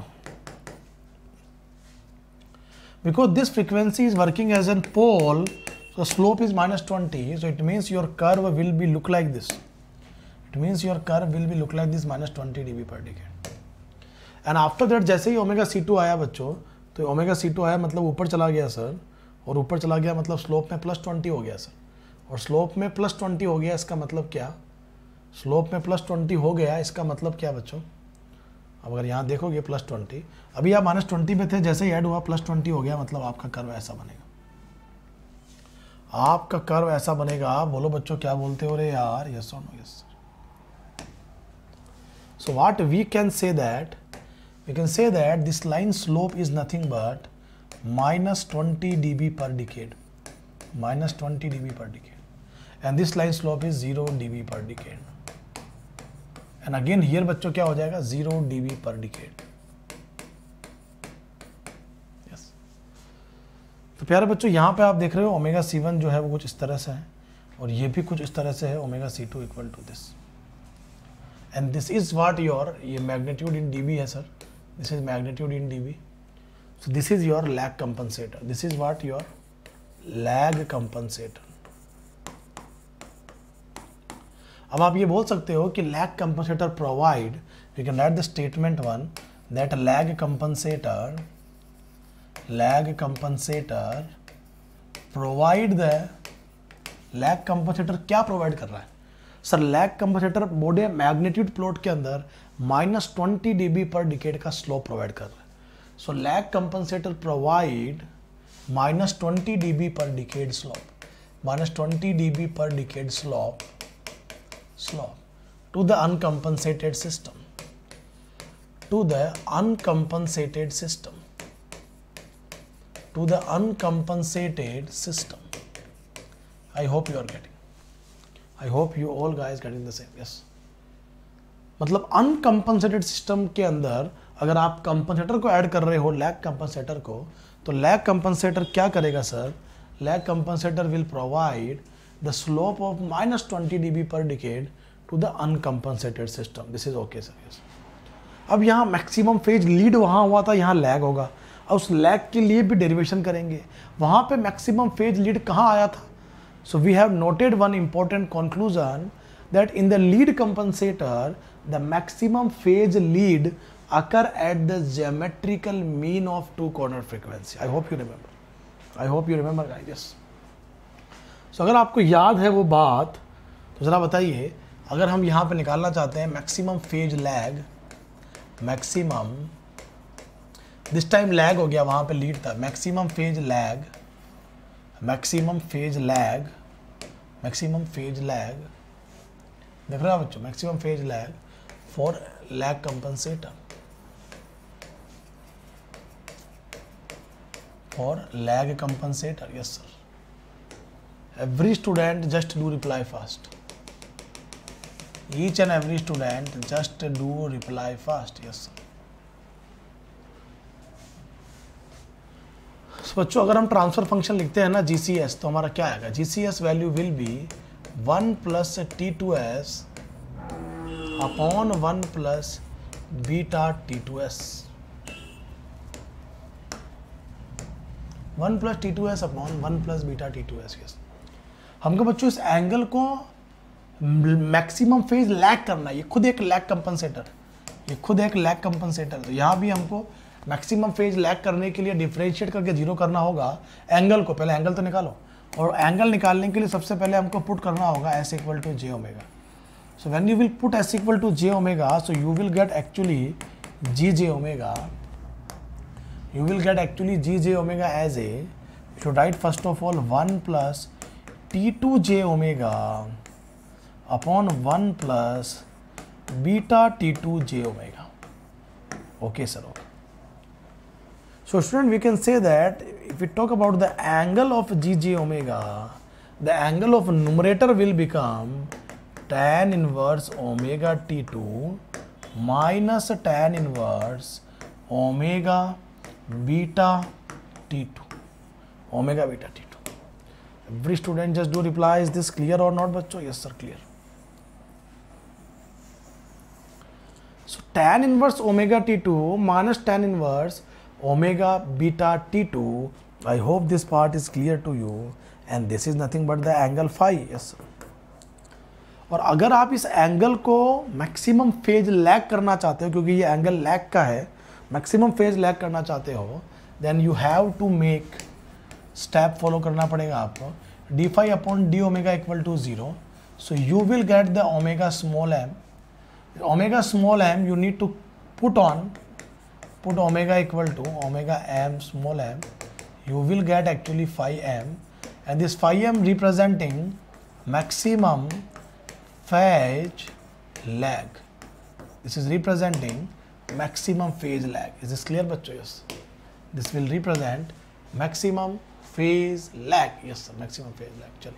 [SPEAKER 1] Because this frequency is working as a pole, so slope is -20, so it means your curve will be look like this. It means your curve will be look like this -20 dB per decade. And after that जैसे ही omega C2 आया बच्चों, तो omega C2 आया मतलब ऊपर चला गया सर, और ऊपर चला गया मतलब स्लोप में +20 हो गया सर, और स्लोप में +20 हो गया, इसका मतलब क्या, स्लोप में +20 हो गया, इसका मतलब क्या बच्चों, अब अगर यहाँ देखोगे +20, अभी आप -20 पे थे, जैसे ही ऐड हुआ +20 हो गया, मतलब आपका कर्व ऐसा बनेगा, आपका कर्व ऐसा बनेगा. बोलो बच्चों क्या बोलते हो रे यार, यस और no? Yes sir. So what we can say that, we can say that this line slope is nothing but -20 dB per decade, -20 dB per decade, and this line slope is 0 dB per decade, and again here बच्चों क्या हो जाएगा, 0 dB per decade. yes. तो प्यारे बच्चों यहाँ पे आप देख रहे हो ओमेगा C1 जो है वो कुछ इस तरह से है, और ये भी कुछ इस तरह से है, omega C2 equal to this, and this is what your, ये मैग्नीट्यूड इन dB है sir, this is magnitude in dB. So this is your lag compensator. This is what your lag compensator. अब आप ये बोल सकते हो कि lag compensator provide, we can write the statement one that lag compensator provide the lag compensator क्या provide कर रहा है sir, lag compensator Bode magnitude plot के अंदर -20 dB पर डिकेड का स्लोप प्रोवाइड कर रहा है. So lag compensator provide -20 dB per decade slope, -20 dB per decade slope to the uncompensated system, to the uncompensated system. I hope you are getting. I hope you all guys getting the same. Yes. मतलब अनकम्पनसेटेड system के अंदर अगर आप compensator को add कर रहे हो, lag compensator को, तो लैग कंपनसेटर क्या करेगा sir, lag compensator will provide the slope of -20 dB per decade to the uncompensated system. This is okay sir. Yes. अब यहाँ मैक्सिमम फेज लीड वहाँ हुआ था, यहाँ लैग होगा, और उस लैग के लिए भी डेरिवेशन करेंगे. वहाँ पे मैक्सिमम फेज लीड कहाँ आया था? So we have noted one important conclusion that in the lead compensator, the maximum phase lead occur at the geometrical mean of two corner frequency. I hope you remember. I hope you remember guys. Yes. So अगर आपको याद है वो बात, तो जरा बताइए, अगर हम यहाँ पे निकालना चाहते हैं maximum phase lag, maximum, this time lag हो गया, वहाँ पे lead था, maximum phase lag देख रहे हो बच्चों, maximum phase lag for lag compensator, yes sir. Every student just do reply fast, each and every student just do reply fast. Yes sir. बच्चों अगर हम ट्रांसफर फंक्शन लिखते हैं ना GCS, तो हमारा क्या आएगा, GCS value will be 1 + T2S upon 1 + beta T2S, 1 + T2S upon 1 + beta T2S. Yes. हमको बच्चों इस एंगल को मैक्सिमम फेज लैग करना है, ये खुद एक लैग कंपनसेटर, तो यहाँ भी हमको मैक्सिमम फेज लैग करने के लिए डिफरेंशिएट करके 0 करना होगा एंगल को. पहले एंगल तो निकालो, और एंगल निकालने के लिए सबसे पहले हमको पुट करना होगा S = j omega. So when you will put S = j omega, so you will get actually GJ omega, as a, you should write first of all 1 + T2j omega upon 1 + बीटा T2j omega. Okay sir. Okay. So student, we can say that if we talk about the angle of GJ omega, the angle of numerator will become tan inverse omega T2 minus tan inverse omega beta T2. Every student just do reply, is this clear or not bachcho? Yes sir, clear. So tan inverse omega T2 minus tan inverse omega beta T2, I hope this part is clear to you, and this is nothing but the angle phi. Yes sir. और अगर आप इस angle को maximum phase lag करना चाहते हो, क्योंकि ये एंगल लैग का है, मैक्सिमम फेज लैग करना चाहते हो, then you have to make step follow करना पड़ेगा आपको, D phi upon D omega equal to 0. So you will get the omega small M. Omega small M you need to put omega equal to omega m small m. You will get actually phi m, and this phi m representing maximum phase lag. This is representing maximum phase lag. Is this clear बच्चों? Yes. This will represent maximum phase lag. Yes sir, maximum phase lag. चलिए.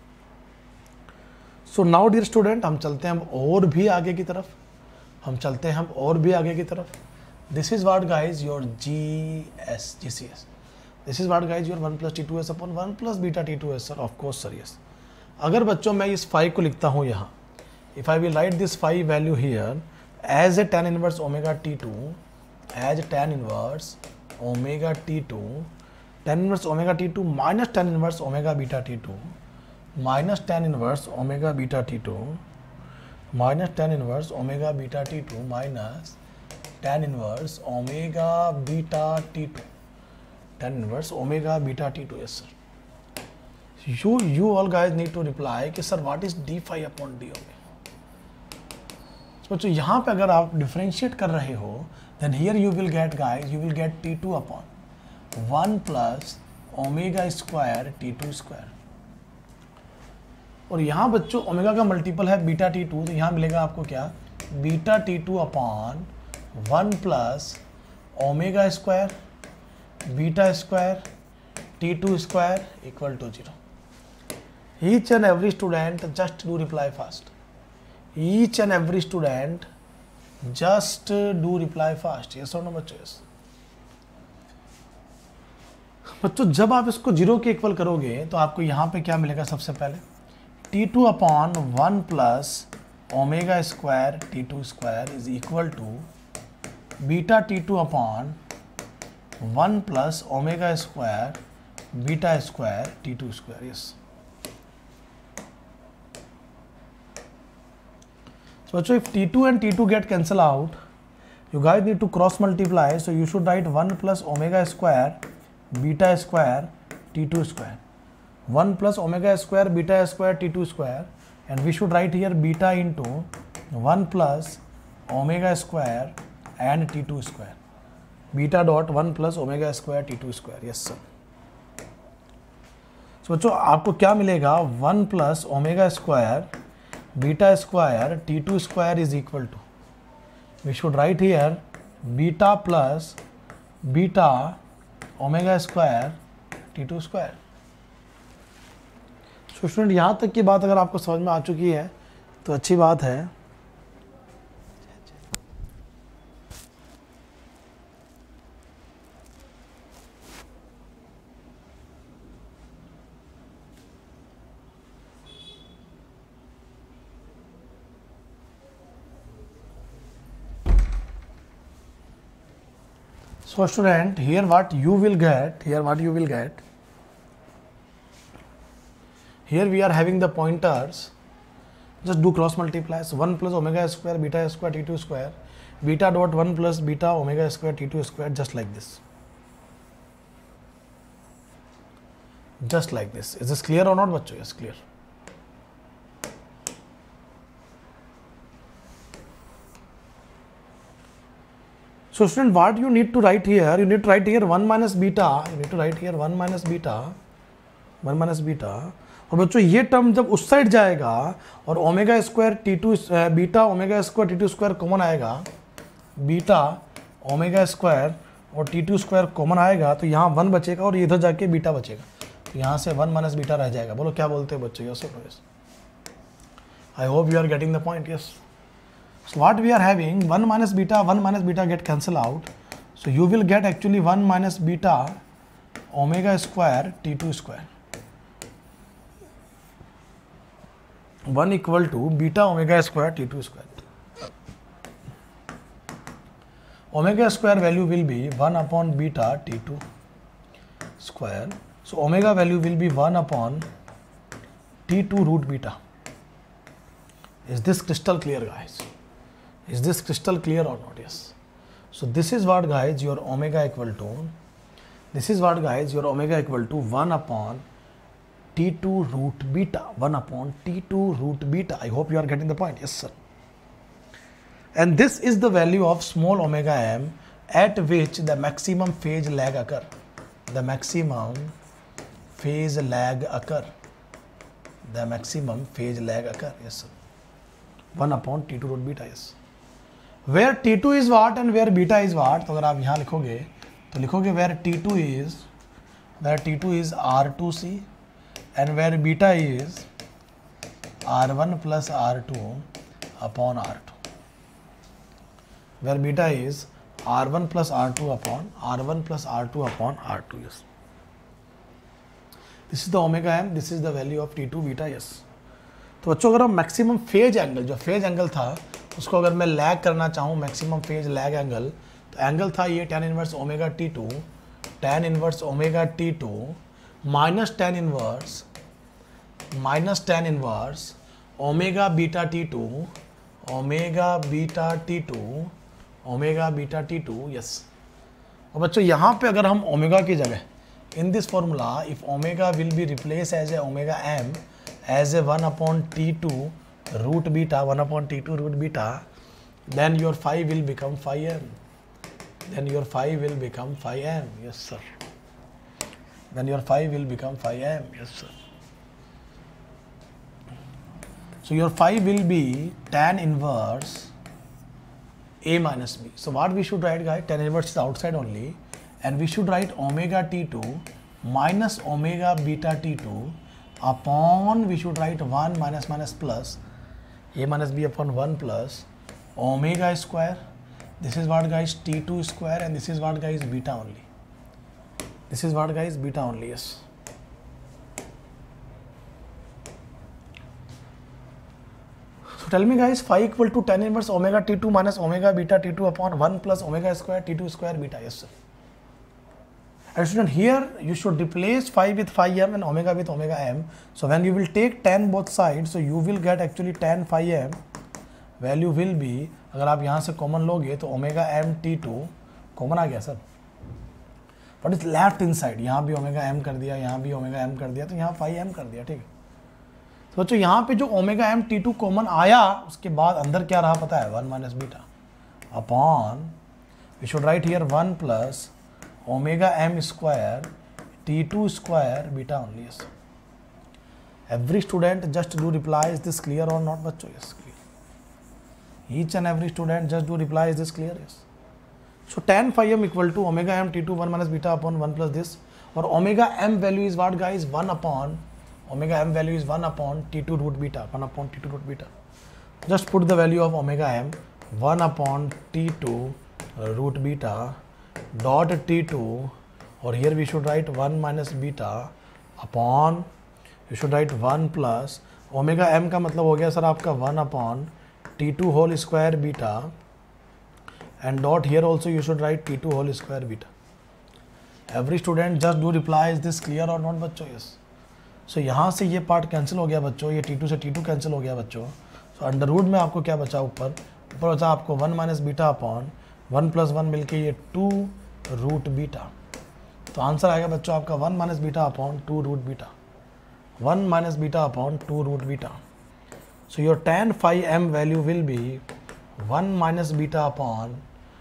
[SPEAKER 1] So now dear student, हम चलते हैं हम और भी आगे की तरफ. This is what guys your GCS. This is what guys your 1 plus T2S upon 1 plus beta T2S sir. Of course sir, yes. अगर बच्चों मैं इस phi को लिखता हूँ यहाँ, if I will write this phi value here as a tan inverse omega T2, as tan inverse omega T2, tan inverse omega T2 minus tan inverse omega beta T2, minus tan inverse omega beta T2, minus tan inverse omega beta T2 minus tan inverse omega beta T2, tan inverse omega beta T2. Yes sir. You all guys need to reply कि sir what is d phi upon d omega. So बच्चों यहाँ पे अगर आप differentiate कर रहे हो, then here you will get guys, you will get T2 upon 1 plus omega square T2 square. और यहाँ बच्चों ओमेगा का मल्टीपल है बीटा T2, तो यहाँ मिलेगा आपको क्या, beta T2 upon 1 plus omega square beta square T2 square equal to 0. Each and every student just do reply fast. Each and every student just do reply fast. Yes or no बच्चों? Yes. बच्चों जब आप इसको 0 के equal करोगे तो आपको यहाँ पे क्या मिलेगा, सबसे पहले T2 upon 1 plus omega square T2 square is equal to beta T2 upon 1 plus omega square beta square T2 square. Yes. So बच्चों if T2 and T2 get cancel out, you guys need to cross multiply. So you should write 1 plus omega square beta square T2 square. 1 plus omega square beta square T2 square, and we should write here beta into 1 plus omega square and T2 square. Beta dot 1 plus omega square T2 square. Yes sir. So बच्चों आपको क्या मिलेगा, 1 plus omega square beta square T2 square is equal to, we should write here beta plus beta omega square T2 square. So student यहाँ तक की बात अगर आपको समझ में आ चुकी है तो अच्छी बात है. So student, here what you will get, here we are having the pointers, just do cross multiplies, 1 plus omega square beta square T2 square, beta dot 1 plus beta omega square T2 square, just like this. Just like this. Is this clear or not बच्चों? Yes, clear. So student, what you need to write here, you need to write here 1 minus beta, you need to write here 1 minus beta, और बच्चों ये term जब उस side जाएगा और omega square T2 beta omega square T2 square common आएगा, beta omega square और T2 square common आएगा, तो यहाँ 1 बचेगा और इधर जाके बीटा बचेगा, तो यहाँ से 1 माइनस बीटा रह जाएगा. बोलो क्या बोलते हैं बच्चों? यस और no? Yes. I hope you are getting the point. Yes. So what we are having, 1 minus beta get cancel out. So you will get actually 1 minus beta omega square T2 square. 1 equal to beta omega square T2 square. Omega square value will be 1 upon beta T2 square. So omega value will be 1 upon T2 root beta. Is this crystal clear, guys? Is this crystal clear or not? Yes. So this is what, guys, your omega equal to, this is what, guys, your omega equal to 1 upon T2 root beta, 1 upon T2 root beta. I hope you are getting the point. Yes, sir. And this is the value of small omega m at which the maximum phase lag occur. The maximum phase lag occur. The maximum phase lag occur. Yes, sir. 1 upon T2 root beta. Yes. Where T2 is what and where beta is what? तो अगर आप यहाँ लिखोगे तो लिखोगे where T2 is R2C and where beta is R1 plus R2 upon R2. Where beta is R1 plus R2 upon R1 plus R2 upon R2. Yes. This is the omega m. This is the value of T2 beta. Yes. तो बच्चों अगर हम maximum phase angle, जो phase angle था उसको अगर मैं lag करना चाहूँ, मैक्सिमम फेज लैग एंगल, तो एंगल था ये tan inverse omega T2, tan inverse omega T2 minus tan inverse omega beta T2, omega beta T2. Yes. और बच्चों यहाँ पे अगर हम ओमेगा की जगह in this formula if omega will be replace as a omega M as a 1 upon T2 root beta, 1 upon T2 root beta, then your phi will become phi m. Then your phi will become phi m. Yes, sir. Then your phi will become phi m. Yes, sir. So your phi will be tan inverse A minus B. So what we should write, guys? Tan inverse is outside only, and we should write omega T2 minus omega beta T2 upon, we should write 1 minus plus A minus B upon 1 plus omega square. This is what, guys, T2 square, and this is what, guys, beta only. This is what, guys, beta only. Yes. So tell me, guys, phi equal to tan inverse omega T2 minus omega beta T2 upon 1 plus omega square T2 square beta. Yes, sir. And student, here you should replace phi with phi m and omega with omega m. So when you will take tan both sides, so you will get actually tan phi m value will be, अगर आप यहाँ से common लोगे तो omega m T2 common आ गया sir, but it's left in side, यहाँ भी ओमेगा m कर दिया, यहाँ भी ओमेगा m कर दिया, तो यहाँ phi m कर दिया. ठीक है. तो बच्चों यहाँ पे जो ओमेगा m T2 कॉमन आया उसके बाद अंदर क्या रहा पता है, 1 minus beta upon, we should write here 1 plus omega m square T2 square beta only. Yes. Every student just do reply, is this clear or not, bachcho? Yes, clear. Each and every student just do reply, is this clear? Yes. So tan phi m equal to omega m T2 1 minus beta upon 1 plus this, or omega m value is what, guys? 1 upon, omega m value is 1 upon T2 root beta, 1 upon T2 root beta. Just put the value of omega m 1 upon T2 root beta dot T2, or here we should write 1 minus beta upon, you should write 1 plus omega m का मतलब हो गया sir आपका 1 upon T2 whole square beta, and dot here also you should write T2 whole square beta. Every student just do reply, is this clear or not बच्चों? Yes. So यहाँ से ये part cancel हो गया बच्चों, ये T2 से T2 cancel हो गया बच्चों. So अंडर रूट में आपको क्या बचा, ऊपर बचा आपको 1 माइनस बीटा अपॉन 1 प्लस 1 मिलके ये 2 रूट बीटा. तो आंसर आएगा बच्चों आपका 1 minus beta upon 2 root beta, 1 minus beta upon 2 root beta. So your tan phi m value will be 1 minus beta upon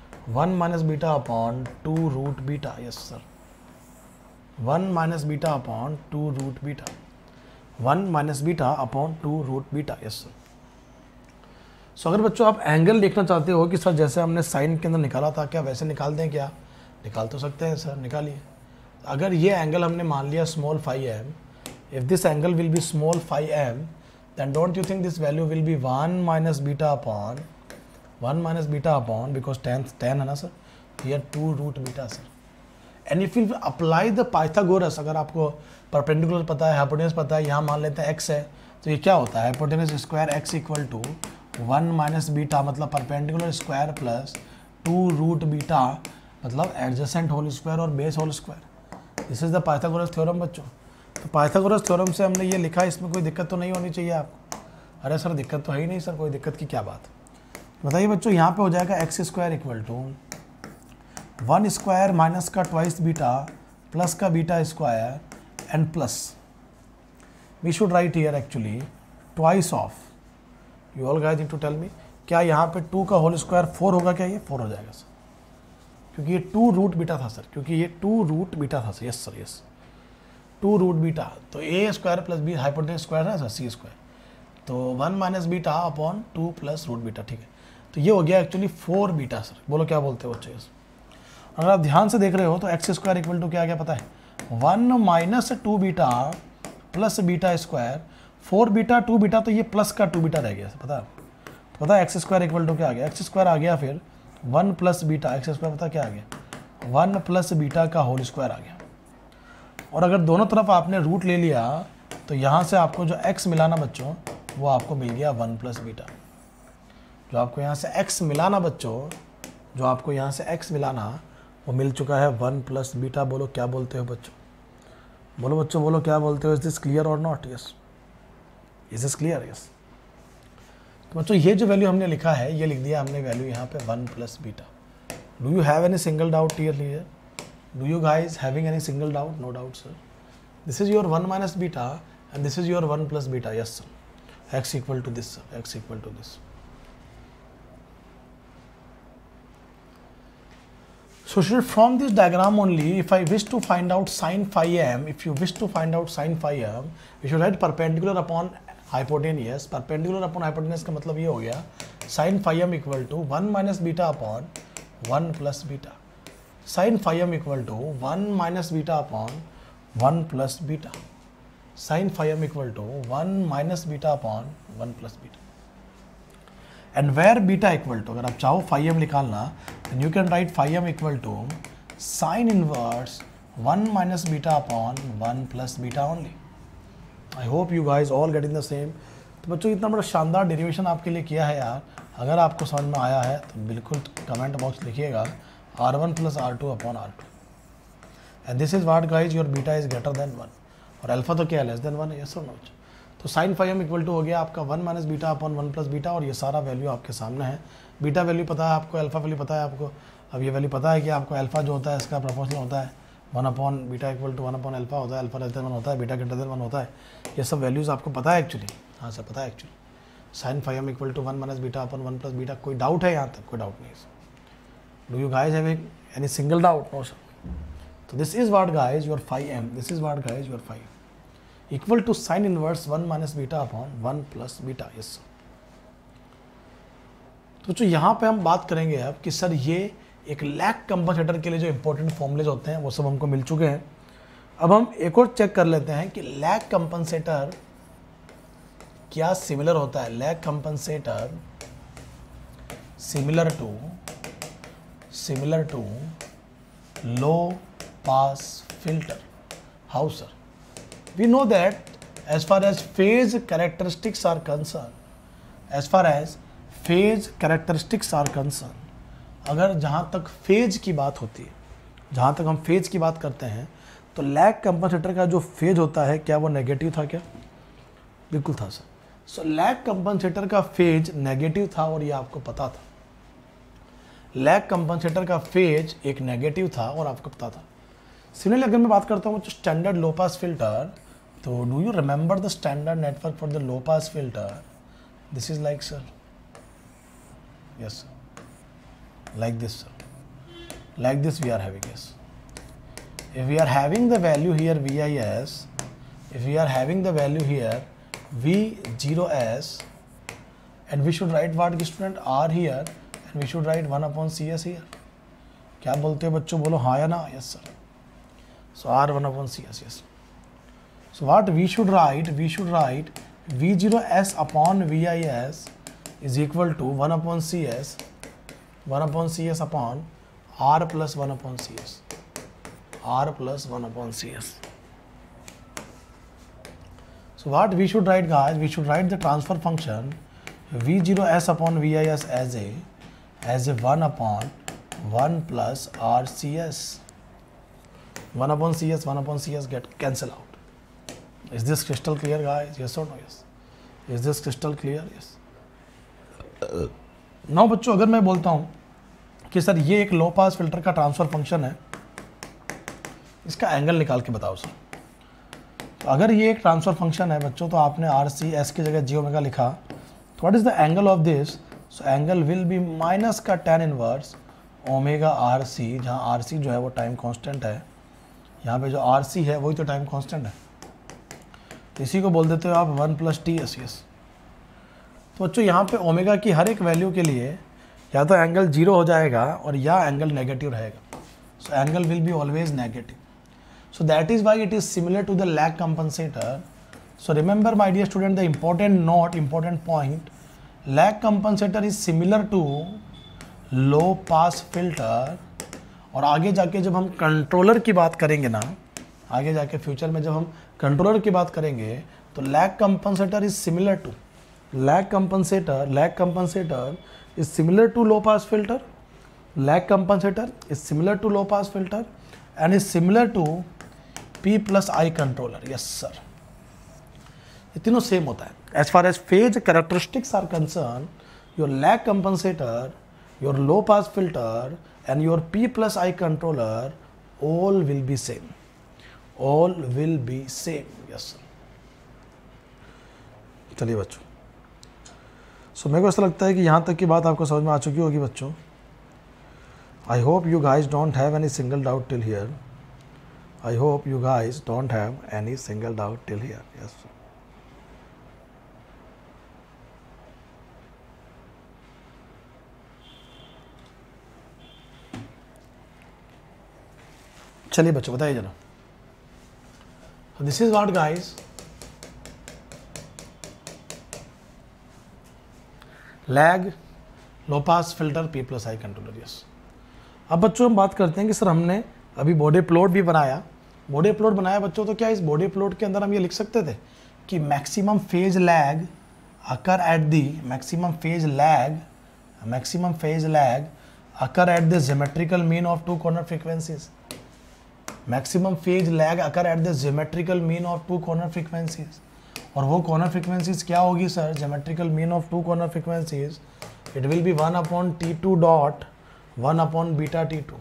[SPEAKER 1] 2 root beta. Yes sir. 1 minus beta upon 2 root beta, 1 minus beta upon 2 root beta. Yes sir. So अगर बच्चों आप angle देखना चाहते हो कि sir जैसे हमने sign के अंदर निकाला था, क्या वैसे निकाल दें, क्या निकाल तो सकते हैं सर, निकालिए. अगर ये एंगल हमने मान लिया small phi M, if this angle will be small phi M, then don't you think this value will be 1 minus beta upon because tan है ना sir, here 2 root beta sir. And if you apply the Pythagoras, अगर आपको perpendicular पता है, hypotenuse पता है, यहाँ मान लेते हैं x है, तो ये क्या होता है, hypotenuse square x equal to 1 minus beta मतलब perpendicular square plus 2 root beta मतलब एडजेसेंट होल स्क्वायर और base whole square. This is the Pythagoras theorem बच्चों. तो पाइथागोरस थ्योरम से हमने ये लिखा, इसमें कोई दिक्कत तो नहीं होनी चाहिए आपको. अरे सर दिक्कत तो है ही नहीं सर, कोई दिक्कत की क्या बात। बताइए बच्चों, यहाँ पे हो जाएगा X square equal to 1 square minus का ट्वाइस बीटा प्लस का beta square and plus we should write here actually twice of, you all guys need to tell me, क्या यहाँ पे 2 का होल स्क्वायर 4 होगा क्या? ये 4 हो जाएगा सर, क्योंकि ये 2 रूट बीटा था सर, क्योंकि ये 2 रूट बीटा था sir. Yes sir, yes 2 root beta, तो A square plus B hypotenuse square है सर, सी स्क्वायर, तो 1 minus beta upon 2 plus root beta, ठीक है। तो ये हो गया एक्चुअली 4 बीटा सर। बोलो क्या बोलते हो बच्चे? अगर आप ध्यान से देख रहे हो तो एक्स स्क्वायर इक्वल टू क्या आ गया पता है? 1 minus 2 beta plus beta square, 4 beta 2 beta, तो ये प्लस का 2 बीटा रह गया पता है? तो पता है एक्स स्क्वायर इक्वल टू क्या आ गया? एक्स स्क्वायर आ गया फिर 1 प्लस बीटा, एक्स स्क्वायर पता क्या आ गया? 1 प्लस बीटा का होल स्क्वायर आ गया। और अगर दोनों तरफ आपने रूट ले लिया तो यहाँ से आपको जो x मिला ना बच्चों, वो आपको मिल गया 1 प्लस बीटा। जो आपको यहाँ से x मिला ना बच्चों, जो आपको यहाँ से x मिलाना वो मिल चुका है 1 प्लस बीटा। बोलो क्या बोलते हो बच्चों? बोलो बच्चों, बोलो क्या बोलते हो? इज दिस क्लियर और not? Yes, is this clear? Yes. तो बच्चों ये जो वैल्यू हमने लिखा है, ये लिख दिया हमने वैल्यू यहाँ पे 1 plus beta. Do you have any single doubt here? Do you guys having any single doubt? No doubt sir. This is your 1 minus beta and this is your 1 plus beta. Yes sir. X equal to this sir. X equal to this. So from this diagram only, if I wish to find out sin phi m, if you wish to find out sin phi m, we should write perpendicular upon hypotenuse. Perpendicular upon hypotenuse का मतलब ये हो गया sin phi m equal to 1 minus beta upon 1 plus beta. sin phi m equal to 1 minus beta upon 1 plus beta. sin phi m equal to 1 minus beta upon 1 plus beta. And where beta equal to, अगर आप चाहो phi m निकालना, then you can write phi m equal to sin inverse 1 minus beta upon 1 plus beta only. I hope you guys all getting the same. तो बच्चों इतना बड़ा शानदार derivation आपके लिए किया है यार। अगर आपको समझ में आया है तो बिल्कुल कमेंट बॉक्स लिखिएगा R1 plus R2 upon R2, and this is what guys your beta is greater than 1 और अल्फा तो क्या है लेस देन 1 है। यस और नो? तो sin phi m equal to हो गया आपका 1 minus beta upon 1 plus beta, और ये सारा वैल्यू आपके सामने है। बीटा वैल्यू पता है आपको, अल्फा वैल्यू पता है आपको। अब ये वैल्यू पता है कि आपको अल्फा जो होता है इसका प्रोपोर्शनल होता है 1 upon beta equal to 1 upon alpha होता है, अल्फा लेस देन 1 होता है, बीटा ग्रेटर देन 1 होता है। ये सब वैल्यूज़ आपको पता है एक्चुअली। हाँ सर पता है actually. sin phi m equal to 1 minus beta upon 1 plus beta. कोई डाउट है यहाँ तक? कोई डाउट नहीं है। Do you guys have any single doubt? No sir. So this is what guys your phi m. This is what guys your phi m equal to sin inverse 1 minus beta upon 1 plus beta. Yes sir. तो जो यहाँ पे हम बात करेंगे अब कि sir ये एक लैग कंपनसेटर के लिए जो इंपॉर्टेंट फॉर्मूलेज होते हैं वो सब हमको मिल चुके हैं। अब हम एक और चेक कर लेते हैं कि लैग कंपनसेटर क्या सिमिलर होता है। Lag compensator similar to low pass filter. How sir? We know that as far as phase characteristics are concerned, अगर जहाँ तक फेज की बात होती है, जहाँ तक हम फेज की बात करते हैं, तो लैग कंपनसेटर का जो फेज होता है क्या वो नेगेटिव था क्या? बिल्कुल था सर। सो लैग कंपनसेटर का फेज नेगेटिव था और ये आपको पता था। लैग कंपनसेटर का फेज एक नेगेटिव था और आपको पता था। सिमिलरली अगर मैं बात करता हूँ स्टैंडर्ड लो पास फिल्टर, तो do you remember the standard network for the low pass filter? This is like sir, yes like this sir, like this we are having. Yes, if we are having the value here VIS, if we are having the value here V0S, and we should write what student R here, and we should write 1 upon CS here. क्या बोलते हो बच्चों? बोलो हाँ या ना? Yes sir. So R 1 upon CS, yes. So what we should write V0S upon VIS is equal to 1 upon CS upon R plus 1 upon CS. R plus 1 upon CS. So what we should write guys? We should write the transfer function V0S upon VIS as a 1 upon 1 plus RCS. 1 upon CS get cancel out. Is this crystal clear guys? Yes or no? Yes. Is this crystal clear? Yes. Now बच्चों अगर मैं बोलता हूँ कि sir ये एक low pass filter का transfer function है, इसका एंगल निकाल के बताओ सर। तो अगर ये एक ट्रांसफर फंक्शन है बच्चों, तो आपने आर सी एस की जगह जी ओमेगा लिखा, तो what is the angle of this? So angle will be minus का tan inverse omega R C, जहाँ आर सी जो है वो टाइम कांस्टेंट है, यहाँ पे जो आर सी है वही तो टाइम कांस्टेंट है, तो इसी को बोल देते हो आप 1 + TS। तो बच्चों यहाँ पे ओमेगा की हर एक वैल्यू के लिए या तो एंगल 0 हो जाएगा और या एंगल नेगेटिव रहेगा। So angle will be always negative. So that is why it is similar to the lag compensator. So remember my dear student, the important note, important point, lag compensator is similar to low pass filter। और आगे जाके जब हम controller की बात करेंगे ना, आगे जाके फ्यूचर में जब हम कंट्रोलर की बात करेंगे, तो lag compensator is similar to lag compensator is similar to low pass filter, lag compensator is similar to low pass filter and is similar to P + I controller. Yes sir, ये तीनों same होता है। As far as phase characteristics are concern, your lag compensator, your low pass filter and your P + I controller all will be same, all will be same. Yes sir. चलिए बच्चों, सो मेरे को ऐसा लगता है कि यहाँ तक की बात आपको समझ में आ चुकी होगी बच्चों। I hope you guys don't have any single doubt till here. I hope you guys don't have any single doubt till here. Yes. चलिए बच्चों बताइए जरा। This is what guys, lag, low pass filter, P + I controller. Yes. अब बच्चों हम बात करते हैं कि सर हमने अभी बॉडी प्लॉट भी बनाया, बॉडी प्लॉट बनाया बच्चों, तो क्या इस बॉडी प्लॉट के अंदर हम ये लिख सकते थे कि maximum phase lag occur at the maximum phase lag occur at the geometrical mean of two corner frequencies, maximum phase lag occur at the geometrical mean of two corner frequencies. और वो कॉर्नर फ्रीक्वेंसीज क्या होगी sir? Geometrical mean of two corner frequencies, it will be 1/T2 dot 1/βT2,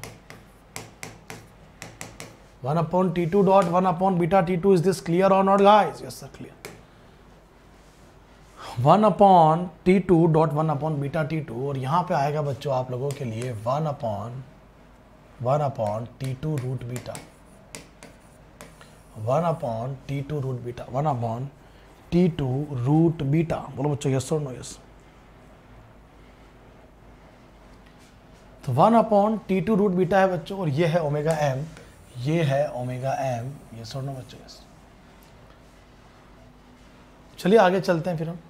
[SPEAKER 1] 1/T2 dot 1/βT2। is this clear or not guys? Yes sir, clear। 1/T2 dot 1/βT2, और यहाँ पे आएगा बच्चों आप लोगों के लिए 1/T2 root beta, 1/T2 root beta, 1/T2 root beta. बोलो बच्चों यस और नो? यस। तो 1/T2 रूट बीटा है बच्चों, और ये है ओमेगा एम, ये है ओमेगा एम। ये सुनो बच्चों यस। चलिए आगे चलते हैं फिर हम।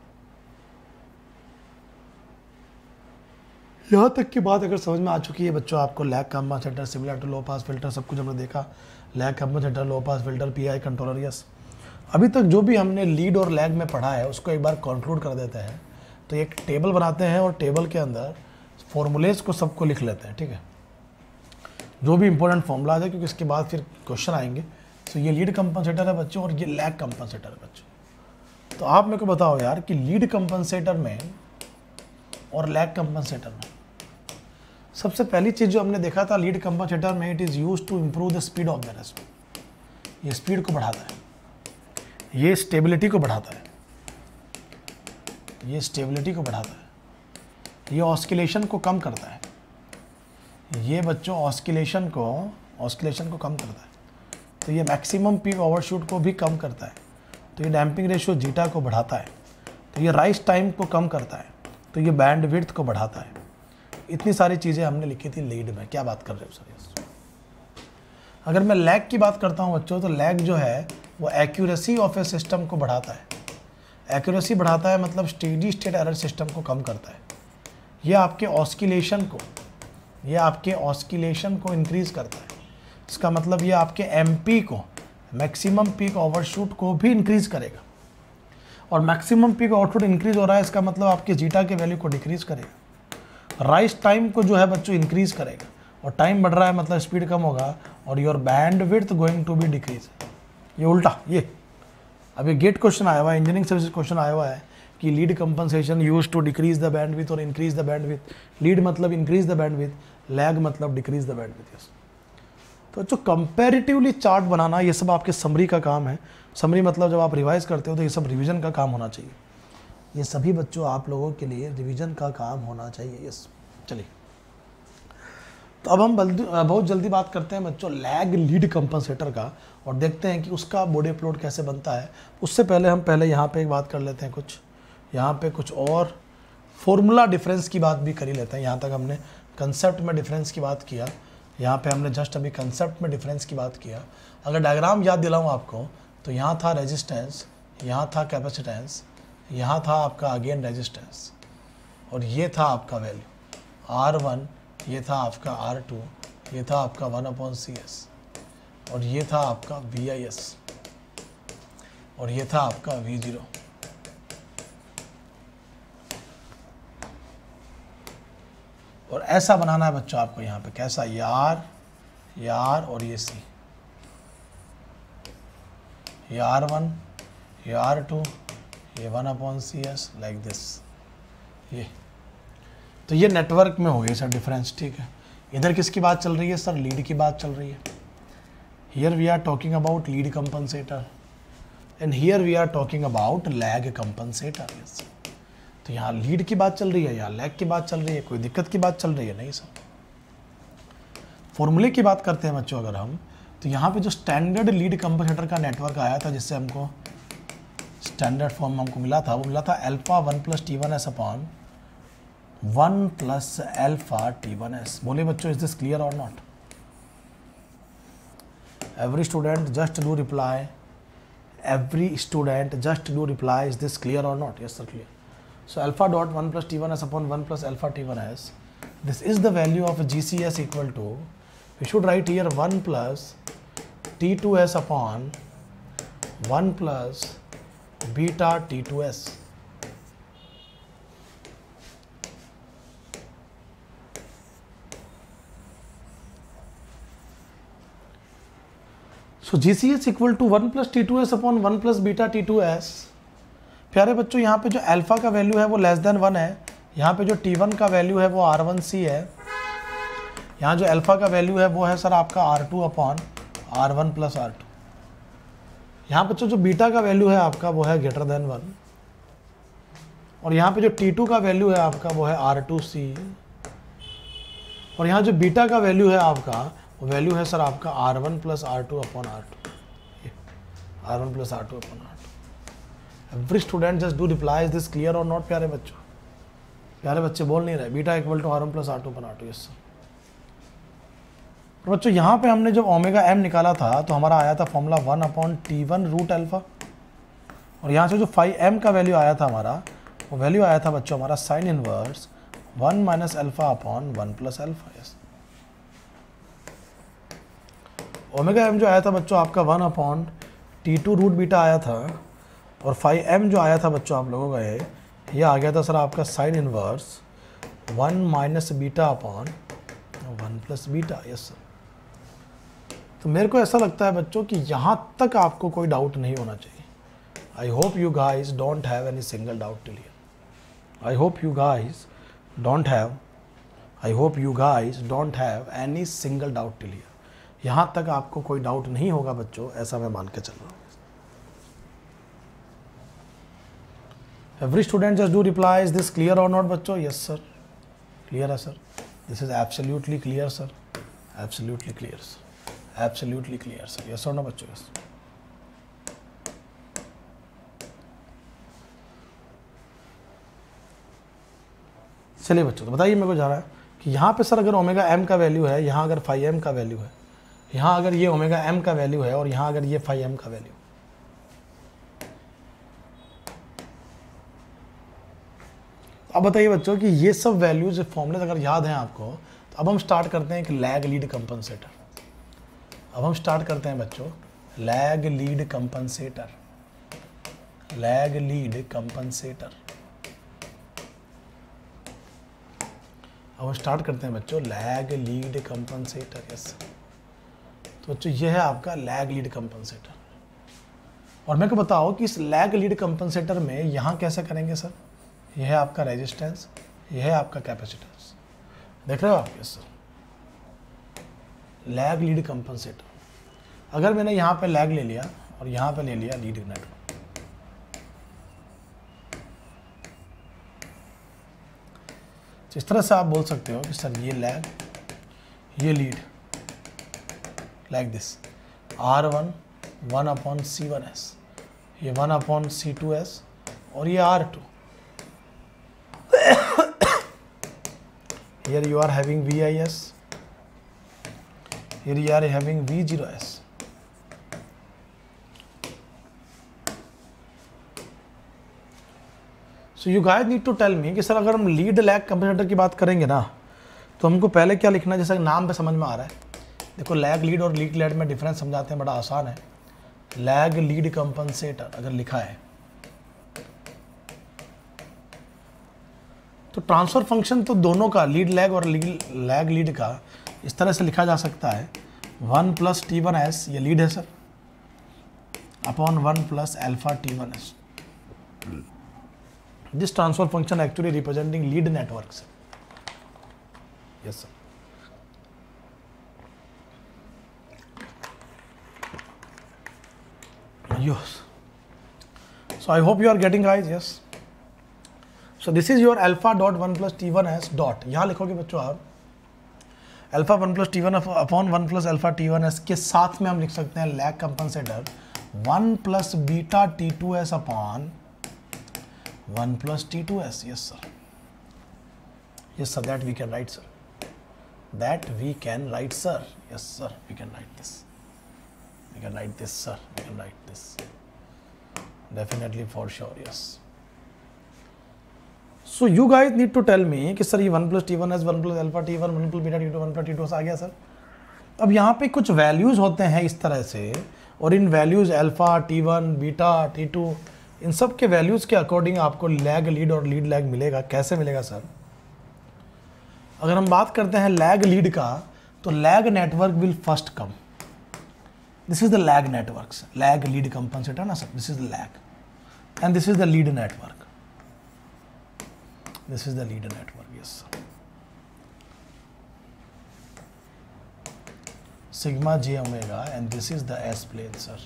[SPEAKER 1] यहाँ तक की बात अगर समझ में आ चुकी है बच्चों आपको, lag compensator similar to low pass filter, सब कुछ हमने देखा, lag compensator, low pass filter, PI controller. Yes. अभी तक जो भी हमने लीड और लैग में पढ़ा है उसको एक बार कंक्लूड कर देते हैं। तो एक टेबल बनाते हैं और टेबल के अंदर फॉर्मूलेज को सबको लिख लेते हैं, ठीक है, जो भी इंपॉर्टेंट फॉर्मूला है, क्योंकि इसके बाद फिर क्वेश्चन आएंगे। तो ये लीड कंपनसेटर है बच्चों और ये लैग कंपनसेटर है बच्चों। तो आप मेरे को बताओ यार कि लीड कंपनसेटर में और लैग कंपनसेटर में सबसे पहली चीज़ जो हमने देखा था, लीड कंपनसेटर में it is use to improve the speed of the response. ये स्पीड को बढ़ाता है, ये स्टेबिलिटी को बढ़ाता है, ये स्टेबिलिटी को बढ़ाता है, ये ऑस्किलेशन को कम करता है, ये बच्चों ऑस्किलेशन को कम करता है। तो ये मैक्सिमम पीक ओवरशूट को भी कम करता है। तो ये डैम्पिंग रेशियो जीटा को बढ़ाता है। तो ये राइज टाइम को कम करता है। तो ये बैंड विड्थ को बढ़ाता है। इतनी सारी चीज़ें हमने लिखी थी लीड में। क्या बात कर रहे हो सर? अगर मैं लैग की बात करता हूँ बच्चों, तो लैग जो है वो एक्यूरेसी ऑफ ए सिस्टम को बढ़ाता है। एक्यूरेसी बढ़ाता है मतलब स्टेडी स्टेट एरर सिस्टम को कम करता है। ये आपके ऑस्किलेशन को इंक्रीज करता है। इसका मतलब ये आपके एमपी को, मैक्सिमम पीक ओवरशूट को भी इंक्रीज करेगा। और मैक्सिमम पीक ओवरशूट इंक्रीज हो रहा है, इसका मतलब आपके जीटा के वैल्यू को डिक्रीज करेगा। राइज टाइम को जो है बच्चों इंक्रीज करेगा। और टाइम बढ़ रहा है मतलब स्पीड कम होगा और your bandwidth going to be decrease. ये उल्टा, ये अभी गेट क्वेश्चन आया हुआ है, इंजीनियरिंग सर्विसेज क्वेश्चन आया हुआ है कि lead compensation use to decrease the bandwidth और इंक्रीज द बैंडविड्थ। लीड मतलब इंक्रीज द बैंडविड्थ, लैग मतलब डिक्रीज द बैंडविड्थ। यस, तो जो कंपैरेटिवली चार्ट बनाना ये सब आपके समरी का काम है। समरी मतलब जब आप रिवाइज करते हो तो ये सब रिवीजन का काम होना चाहिए। ये सभी बच्चों आप लोगों के लिए रिवीजन का काम होना चाहिए। यस, चलिए तो अब हम बहुत जल्दी बात करते हैं बच्चों लैग लीड कंपनसेटर का और देखते हैं कि उसका बॉडी प्लॉट कैसे बनता है। उससे पहले हम यहाँ पे एक बात कर लेते हैं, कुछ यहाँ पे कुछ और फॉर्मूला डिफरेंस की बात भी कर ही लेते हैं। यहाँ तक हमने कंसेप्ट में डिफरेंस की बात किया, यहाँ पे हमने जस्ट अभी कंसेप्ट में डिफरेंस की बात किया। अगर डायग्राम याद दिलाऊँ आपको तो यहाँ था रेजिस्टेंस, यहाँ था कैपेसिटेंस, यहाँ था आपका अगेन रेजिस्टेंस और ये था आपका वैल्यू R1, ये था आपका R2, ये था आपका 1/CS और ये था आपका VIS और ये था आपका V0। और ऐसा बनाना है बच्चों आपको यहाँ पे, कैसा, ये R और ये C, ये R1, ये R2, ये 1/CS लाइक दिस। ये तो ये नेटवर्क में हो गई सर डिफरेंस, ठीक है। इधर किसकी बात चल रही है सर, लीड की बात चल रही है। Here we are talking about lead compensator and here we are talking about lag compensator. Yes, तो यहाँ लीड की बात चल रही है, यहाँ लैग की बात चल रही है, कोई दिक्कत की बात चल रही है नहीं सर। फॉर्मूले की बात करते हैं बच्चों अगर हम, तो यहाँ पे जो स्टैंडर्ड लीड कंपनसेटर का नेटवर्क आया था, जिससे हमको स्टैंडर्ड फॉर्म हमको मिला था, वो मिला था alpha 1 + T1S upon 1 + alpha T1S। बोले बच्चों, इज दिस क्लियर और not? Every student just do reply, every student just do reply, is this clear और not? Yes sir, clear. So alpha dot 1 + T1S upon 1 + alpha T1S, this is the value of GCS equal to, we should write here 1 + T2S upon 1 + beta T2S. So GCS equal to 1 + T2S upon 1 + beta T2S। प्यारे बच्चों, यहाँ पे जो alpha का value है वो <1 है, यहाँ पे जो T1 का वैल्यू है वो R1C है, यहाँ जो अल्फा का वैल्यू है वो है सर आपका R2 अपॉन R1 + R2। यहाँ बच्चों जो बीटा का वैल्यू है आपका वो है <1 और यहाँ पे जो T2 का वैल्यू है आपका वो है R2C और यहाँ जो बीटा का वैल्यू है आपका वो वैल्यू है सर आपका R1 + R2 upon R2, R1 + R2 upon R2। Every student just do reply, is this clear और नॉट? प्यारे बच्चों, प्यारे बच्चे बोल नहीं रहे, beta equal to R1 + R2 upon R2। Yes sir. तो बच्चों यहाँ पे हमने जब ओमेगा m निकाला था तो हमारा आया था फॉर्मूला 1/T1 √α और यहाँ से जो 5m का वैल्यू आया था हमारा, वो वैल्यू आया था बच्चों हमारा sine inverse 1 - α upon 1 + α। Yes, omega m जो आया था बच्चों आपका 1/T2 √β आया था और 5m जो आया था बच्चों आप लोगों का ये आ गया था सर आपका sine inverse 1 - β upon 1 + β। Yes sir. तो मेरे को ऐसा लगता है बच्चों कि यहाँ तक आपको कोई डाउट नहीं होना चाहिए। I hope you guys don't have any single doubt till here. I hope you guys don't have any single doubt till here. यहाँ तक आपको कोई डाउट नहीं होगा बच्चों, ऐसा मैं मान के चल रहा हूँ। Every student just do reply, is this clear or not बच्चों? Yes sir, clear है sir, this is absolutely clear sir, absolutely clear sir, absolutely clear sir, yes or no बच्चों? Yes। चलिए बच्चों, तो बताइए मेरे को जा रहा है कि यहाँ पे सर अगर ओमेगा m का वैल्यू है, यहाँ अगर 5m का वैल्यू है, यहाँ अगर ये ओमेगा m का वैल्यू है और यहाँ अगर ये 5m का वैल्यू, अब बताइए बच्चों कि ये सब वैल्यूज फॉर्मूले अगर याद हैं आपको, तो अब हम स्टार्ट करते हैं कि लैग लीड कंपनसेटर। अब हम स्टार्ट करते हैं बच्चों lag lead compensator, lag lead compensator. अब हम स्टार्ट करते हैं बच्चों लैग लीड कंपनसेटर। यस, तो बच्चों ये है आपका लैग लीड कंपनसेटर। और मेरे को बताओ कि इस लैग लीड कंपनसेटर में यहाँ कैसे करेंगे सर? यह है आपका रेजिस्टेंस, यह है आपका कैपेसिटेंस, देख रहे हो आप? Yes sir, lag lead compensator. अगर मैंने यहाँ पे लैग ले लिया और यहाँ पे ले लिया लीड नेटवर्क, इस तरह से आप बोल सकते हो कि सर ये लैग, ये lead, like this R1 1/C1S, ये 1/C2S और ये R2। Here you are having VIS, here you are having V0S. So you guys need to tell me कि सर अगर हम लीड लैग कंपनसेटर की बात करेंगे ना, तो हमको पहले क्या लिखना है? जैसा नाम पे समझ में आ रहा है, देखो लैग लीड और लीड लैग में डिफरेंस समझाते हैं, बड़ा आसान है। लैग लीड कंपनसेटर अगर लिखा है तो ट्रांसफर फंक्शन तो दोनों का, लीड लैग और लैग लीड का, इस तरह से लिखा जा सकता है 1 + T1S, ये लीड है sir, upon 1 + alpha T1S। This transfer function actually representing lead network से। Yes sir, yes. So I hope you are getting guys. Yes. So this is your alpha dot 1 + T1S dot, यहाँ लिखोगे बच्चों आप alpha 1 + T1 upon 1 + alpha T1S के साथ में हम लिख सकते हैं lag compensator 1 + beta T2S upon 1 + T2S। yes sir, yes sir, that we can write sir, that we can write sir, yes sir, we can write this, we can write this sir, we can write this definitely for sure। yes, so you guys need to tell me कि sir ये 1 + T1S 1 + alpha T1 1 + beta T2 1 + T2S आ गया sir. अब यहाँ पे कुछ values होते हैं इस तरह से, और इन values alpha T1 beta T2, इन सब के वैल्यूज के अकॉर्डिंग आपको लैग लीड और लीड लैग मिलेगा। कैसे मिलेगा सर? अगर हम बात करते हैं लैग लीड का, तो lag network will first come, this is the lag networks, lag lead compensator ना sir, this is the lag and this is the lead network, this is the lead network. Yes sir, sigma J omega and this is the S plane sir.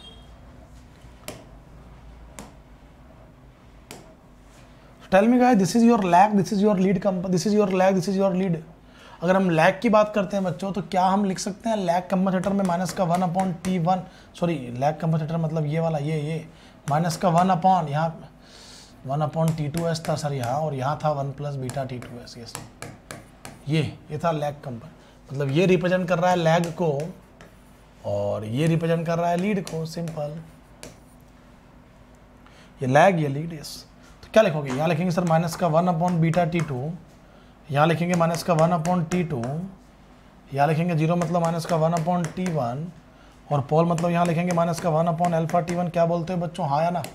[SPEAKER 1] Tell me guys, this is your lag, this is your lead कंपन, this is your lag, this is your lead. अगर हम lag की बात करते हैं बच्चों, तो क्या हम लिख सकते हैं लैग कंपनसेटर में माइनस का 1/T1, सॉरी लैग कंपनसेटर मतलब ये वाला, ये माइनस का 1 अपॉन, यहाँ 1/T2S था सर यहाँ, और यहाँ था 1 + बीटा T2S। यस, ये था लैग कंपन, मतलब ये रिप्रेजेंट कर रहा है लैग को और ये रिप्रेजेंट कर रहा है लीड को, सिंपल, ये लैग ये लीड। यस, तो क्या लिखोगे? यहाँ लिखेंगे सर माइनस का 1/बीटा T2, यहाँ लिखेंगे माइनस का 1/T2, यहाँ लिखेंगे 0 मतलब माइनस का 1/T1, और पोल मतलब यहाँ लिखेंगे माइनस का 1/अल्फा T1। क्या बोलते हो बच्चों, हाँ या ना?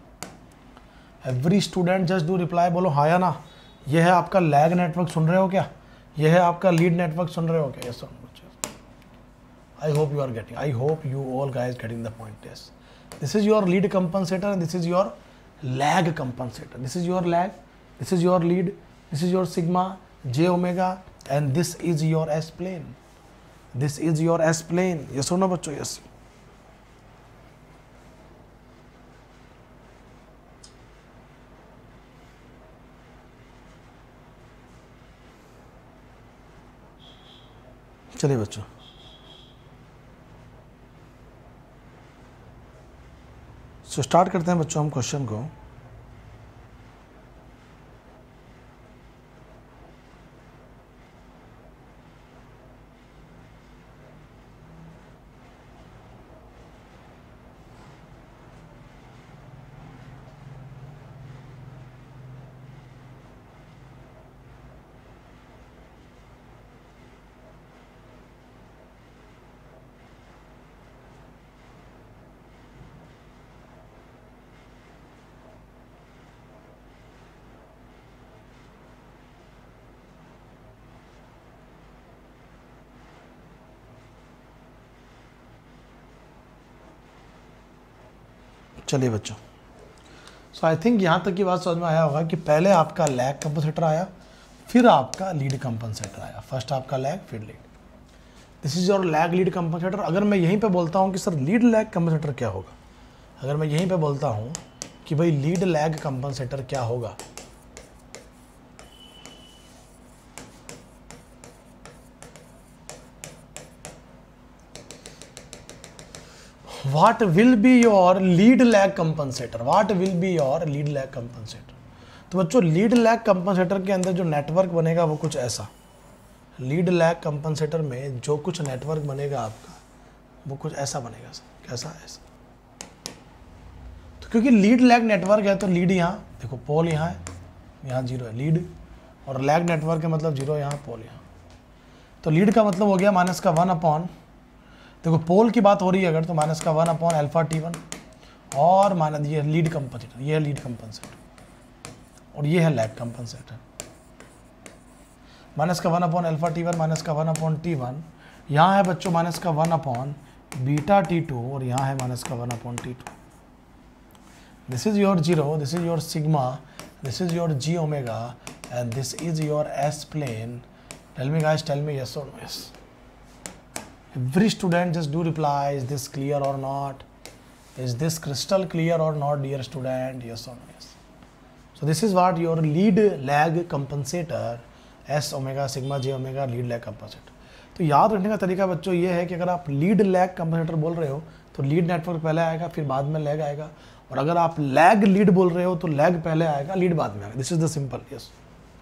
[SPEAKER 1] Every student just do reply, बोलो हाँ या ना। ये है आपका लैग नेटवर्क, सुन रहे हो क्या? ये है आपका लीड नेटवर्क, सुन रहे हो क्या? Yes, I hope you are getting, I hope you all guys getting the point. Yes, this is your lead compensator and this is your lag compensator, this is your lag, this is your lead, this is your sigma J omega and this is your S plane, this is your S plane। yes or no बच्चों? yes, चलिए बच्चों, so start करते हैं बच्चों हम question को। चलिए बच्चों, सो आई थिंक यहाँ तक की बात समझ में आया होगा कि पहले आपका लैग कंपनसेटर आया, फिर आपका लीड कंपनसेटर आया। फर्स्ट आपका लैग, फिर lead. This is your lag lead compensator. अगर मैं यहीं पे बोलता हूँ कि सर लीड लैग कंपनसेटर क्या होगा, अगर मैं यहीं पे बोलता हूँ कि भाई लीड लैग कंपनसेटर क्या होगा, what will be your lead lag compensator, what will be your lead lag compensator। तो बच्चों लीड लैग कंपनसेटर के अंदर जो नेटवर्क बनेगा वो कुछ ऐसा, लीड लैग कंपनसेटर में जो कुछ नेटवर्क बनेगा आपका वो कुछ ऐसा बनेगा सर। कैसा? ऐसा। तो क्योंकि लीड लैग नेटवर्क है तो लीड यहाँ देखो, पोल यहाँ है, यहाँ 0 है लीड, और लैग नेटवर्क है मतलब 0 यहाँ, पोल यहाँ। तो लीड का मतलब हो गया माइनस का 1 अपॉन, देखो पोल की बात हो रही है अगर, तो माइनस का 1 अपॉन अल्फा T1, और माइनस ये लीड कंपनसेटर, ये है लीड कंपनसेटर, और ये है लैग कंपनसेटर। माइनस का 1 अपॉन अल्फा T1, माइनस का 1 अपॉन T1, यहाँ है बच्चों माइनस का 1 अपॉन बीटा T2, और यहाँ है माइनस का 1 upon T2। This is your 0, this is your sigma, this is your G omega, and this is your S plane. Tell me guys, tell me yes or no? Yes. Every student just do reply, is this clear or not? Is this crystal clear or not, dear student? Yes or no? Yes. So this is what your lead lag compensator, S omega sigma J omega lead lag compensator। तो याद रखने का तरीका बच्चों ये है कि अगर आप लीड लैग कंपनसेटर बोल रहे हो तो लीड नेटवर्क पहले आएगा, फिर बाद में लैग आएगा, और अगर आप लैग लीड बोल रहे हो तो लैग पहले आएगा, लीड बाद में आएगा। This is the simple. Yes,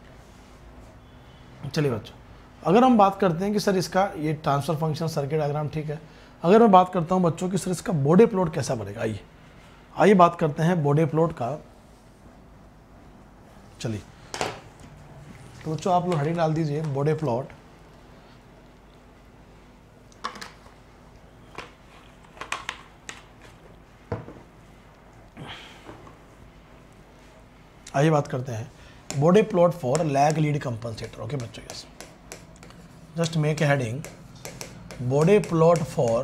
[SPEAKER 1] चलिए बच्चों, अगर हम बात करते हैं कि सर इसका ये ट्रांसफर फंक्शन सर्किट डायग्राम ठीक है, अगर मैं बात करता हूं बच्चों कि सर इसका बॉडी प्लॉट कैसा बनेगा, आइए बात करते हैं बॉडी प्लॉट का। चलिए तो बच्चों आप लोग हेडिंग डाल दीजिए बॉडी प्लॉट। आइए बात करते हैं bode plot for lag lead compensator. Okay बच्चों, yes, just make a heading body plot for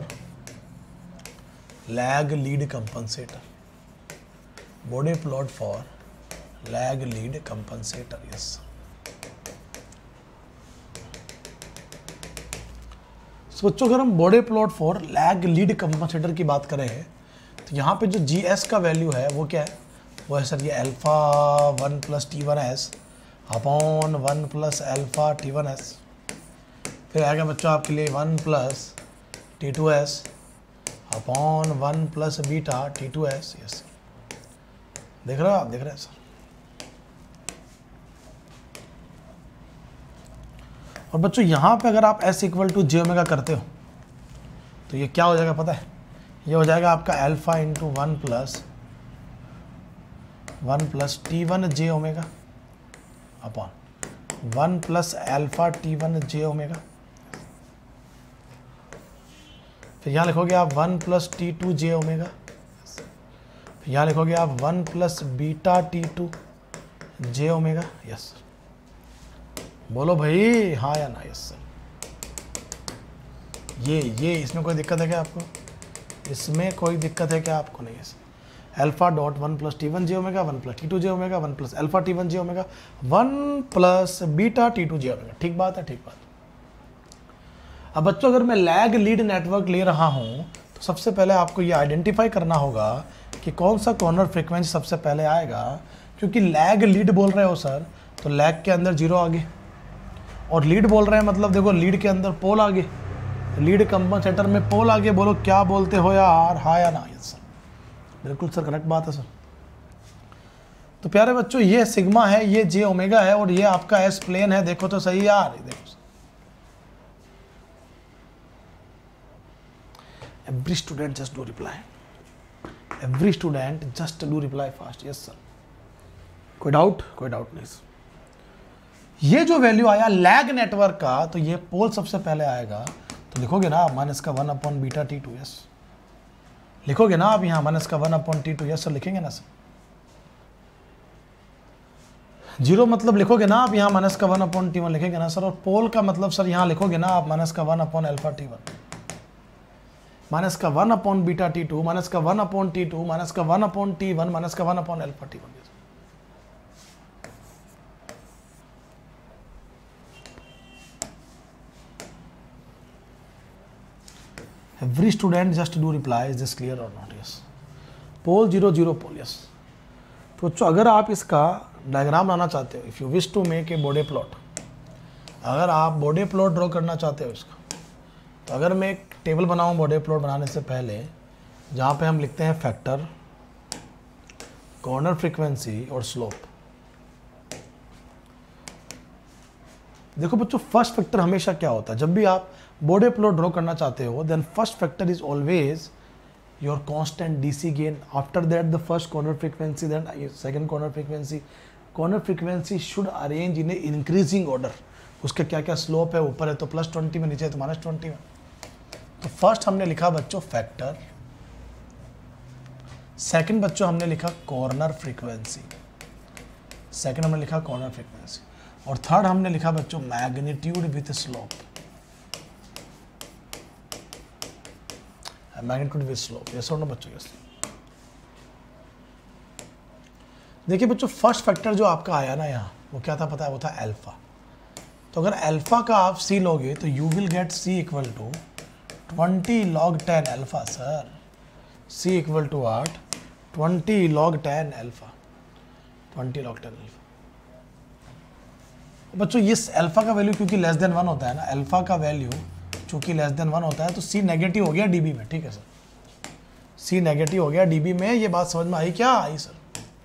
[SPEAKER 1] lag lead compensator, body plot for lag lead compensator। yes, so बच्चों अगर हम bode plot for lag lead compensator की बात करें तो यहाँ पे जो GS का वैल्यू है वो क्या है, वो है सर ये alpha 1 plus T1S upon 1 plus alpha T1S। फिर आएगा बच्चों आपके लिए 1 plus T2S upon 1 plus beta T2S। Yes, देख रहे हो आप, देख रहे हैं सर। और बच्चों यहाँ पे अगर आप S equal to J omega करते हो तो ये क्या हो जाएगा पता है, ये हो जाएगा आपका alpha into 1 plus T1 J omega upon 1 plus alpha T1 J omega. फिर यहाँ लिखोगे आप 1 प्लस T2 J ओमेगा, फिर यहाँ लिखोगे आप 1 plus beta T2 J omega. Yes, बोलो भाई हाँ या ना। यस सर, ये इसमें कोई दिक्कत है क्या आपको? इसमें कोई दिक्कत है क्या आपको? नहीं है sir. Alpha dot 1 plus T1 J omega, 1 plus T2 J omega, 1 plus alpha T1 J omega, 1 plus beta T2 J omega. ठीक बात है, ठीक बात। अब बच्चों अगर मैं लैग लीड नेटवर्क ले रहा हूं तो सबसे पहले आपको ये आइडेंटिफाई करना होगा कि कौन सा कॉर्नर फ्रीक्वेंसी सबसे पहले आएगा। क्योंकि लैग लीड बोल रहे हो सर तो लैग के अंदर 0 आगे, और लीड बोल रहे हैं मतलब देखो लीड के अंदर पोल आगे, लीड कंपनसेटर में पोल आगे। बोलो क्या बोलते हो यार, हाँ या ना? यस सर, बिल्कुल सर, करेक्ट बात है सर। तो प्यारे बच्चों ये सिग्मा है, ये J ओमेगा है, और ये आपका S प्लेन है। देखो तो सही यार, देखो। Every student just do reply. Every student just do reply fast. Yes sir. कोई डाउट? कोई डाउट नहीं सर। ये जो वैल्यू आया लैग नेटवर्क का, तो ये पोल सबसे पहले आएगा। तो लिखोगे ना आप माइनस का 1 अपॉन बीटा T2। यस, लिखोगे ना आप यहाँ माइनस का 1 अपॉन T2। यस सर, लिखेंगे ना सर। 0 मतलब लिखोगे ना आप यहाँ माइनस का 1 अपॉन T1 लिखेंगे ना सर। और पोल का मतलब सर यहाँ लिखोगे ना आप माइनस का 1 अपॉन अल्फा T1। माइनस का 1 अपॉन बीटा T2 माइनस का 1 अपॉन T2 माइनस का 1 अपॉन T1 माइनस का 1 upon alpha T1। Every student just do reply, is this clear or not? Yes. Pole 0 0 pole, yes. तो बच्चों अगर आप इसका diagram लाना चाहते हो, if you wish to make a bode plot, अगर आप बॉडी प्लॉट ड्रॉ करना चाहते हो इसका, तो अगर मैं एक टेबल बनाऊँ बॉडी प्लॉट बनाने से पहले, जहाँ पे हम लिखते हैं फैक्टर, कॉर्नर फ्रीक्वेंसी और स्लोप। देखो बच्चों, फर्स्ट फैक्टर हमेशा क्या होता है, जब भी आप बॉडी प्लॉट ड्रॉ करना चाहते हो, then first factor is always your constant DC gain, after that the first corner frequency, then second corner frequency. Corner frequency should arrange in a increasing order. उसके क्या क्या स्लोप है, ऊपर है तो +20 में, नीचे है तो -20 में। तो फर्स्ट हमने लिखा बच्चों फैक्टर, सेकंड बच्चों हमने लिखा कॉर्नर फ्रीक्वेंसी, सेकंड हमने लिखा कॉर्नर फ्रीक्वेंसी, और थर्ड हमने लिखा बच्चों magnitude with slope, magnitude with slope. ये सुनो बच्चों, यस। देखिए बच्चों, फर्स्ट फैक्टर जो आपका आया ना यहाँ, वो क्या था पता है, वो था अल्फा। तो अगर अल्फा का आप सी लोगे तो you will get C equal to 20 log 10 alpha. Sir C equal to at 20 log 10 alpha, 20 log 10 alpha. बच्चों ये अल्फा का वैल्यू क्योंकि लेस देन 1 होता है ना, अल्फा का वैल्यू चूंकि लेस देन 1 होता है, तो सी नेगेटिव हो गया डीबी में। ठीक है सर, सी नेगेटिव हो गया डीबी में। ये बात समझ में आई क्या? आई सर।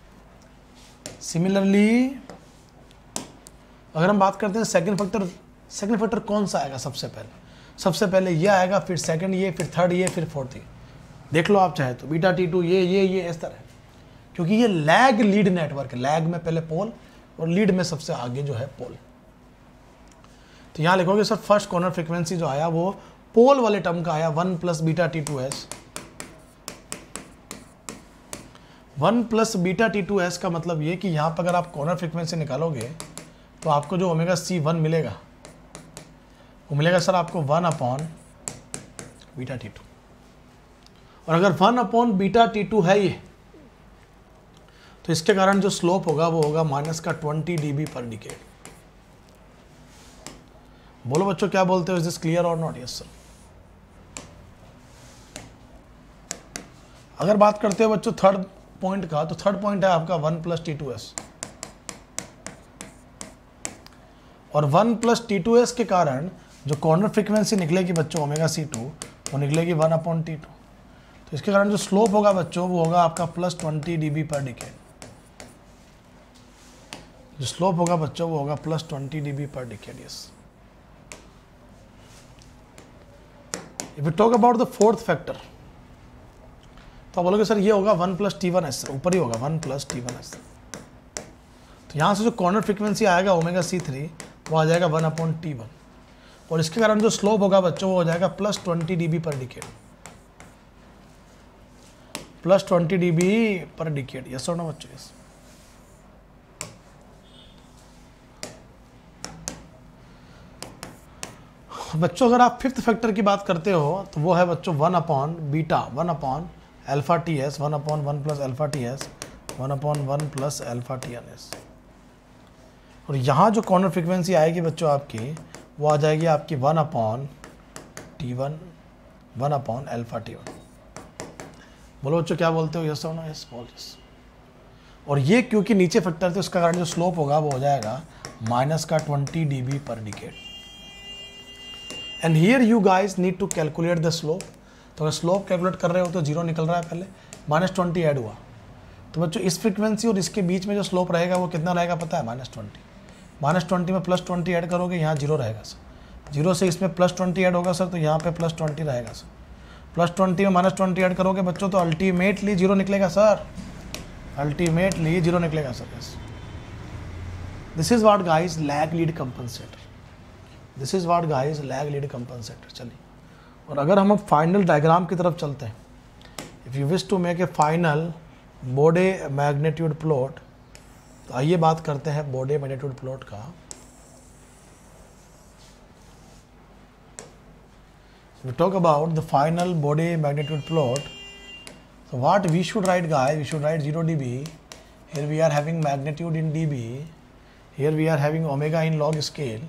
[SPEAKER 1] सिमिलरली अगर हम बात करते हैं सेकंड फैक्टर कौन सा आएगा सबसे पहले? सबसे पहले ये आएगा, फिर सेकंड ये, फिर थर्ड ये, फिर फोर्थ ये। देख लो आप चाहे तो बीटा T2 ये इस तरह, क्योंकि ये लैग लीड नेटवर्क है। लैग में पहले पोल और लीड में सबसे आगे जो है पोल। तो यहाँ लिखोगे सर फर्स्ट कॉर्नर फ्रीक्वेंसी जो आया वो पोल वाले टर्म का आया 1 + बीटा T2s। 1 + बीटा T2s का मतलब ये कि यहाँ पर अगर आप कॉर्नर फ्रीक्वेंसी निकालोगे तो आपको जो ओमेगा C1 मिलेगा वो मिलेगा सर आपको 1 अपॉन बीटा T2। और अगर 1 अपॉन बीटा T2 है ये, तो इसके कारण जो स्लोप होगा वो होगा -20 dB पर डिकेड। बोलो बच्चों क्या बोलते हो? इज दिस क्लियर और नॉट? Yes sir. अगर बात करते हो बच्चों थर्ड पॉइंट का, तो थर्ड पॉइंट है आपका 1 + T2s। और 1 + T2s के कारण जो कॉर्नर फ्रीक्वेंसी निकलेगी बच्चों ओमेगा C2, वो निकलेगी 1 अपॉन T2। तो इसके कारण जो स्लोप होगा बच्चों वो होगा आपका +20 dB पर डिकेड। जो स्लोप होगा बच्चों वो होगा +20 dB per decade. Yes. If you talk about the fourth factor, तो आप बोलोगे सर ये होगा 1 + T1s, ऊपर ही होगा 1 + T1s। तो यहाँ से जो कॉर्नर फ्रीक्वेंसी आएगा ओमेगा C3 वो आ जाएगा 1 अपॉन T1, और इसके कारण जो स्लोप होगा बच्चों वो हो जाएगा +20 dB per decade, +20 dB per decade. Yes और नो बच्चों? यस। बच्चों अगर आप फिफ्थ फैक्टर की बात करते हो तो वो है बच्चों 1 upon beta, 1 upon alpha Ts, 1 upon 1 + alpha Ts, 1 upon 1 + alpha Tns। और यहाँ जो कॉर्नर फ्रीक्वेंसी आएगी बच्चों आपकी वो आ जाएगी आपकी 1 upon T1, 1 upon alpha T1। बोलो बच्चों क्या बोलते हो? यस और नो? यस, बोल यस। और ये क्योंकि नीचे फैक्टर थे उसका कारण जो स्लोप होगा वो हो जाएगा -20 dB per decade. And here you guys need to calculate the slope. तो अगर स्लोप कैलकुलेट कर रहे हो तो 0 निकल रहा है, पहले -20 ऐड हुआ। तो बच्चों इस फ्रीक्वेंसी और इसके बीच में जो स्लोप रहेगा वो कितना रहेगा पता है? -20 में +20 ऐड करोगे, यहाँ 0 रहेगा सर। 0 से इसमें +20 ऐड होगा सर, तो यहाँ पे +20 रहेगा सर। +20 में -20 ऐड करोगे बच्चों तो अल्टीमेटली 0 निकलेगा सर, अल्टीमेटली 0 निकलेगा sir. Yes, this is what guys lag lead compensator, this is what guys lag lead compensator. चलिए, और अगर हम अब फाइनल डायग्राम की तरफ चलते हैं, if you wish to make a final bode magnitude plot, तो आइए बात करते हैं बॉडी मैग्नीट्यूड प्लॉट का। We talk about the final Bode magnitude plot. So what we should write, guys, we should write 0 dB. Here we are having magnitude in dB. Here we are having omega in log scale.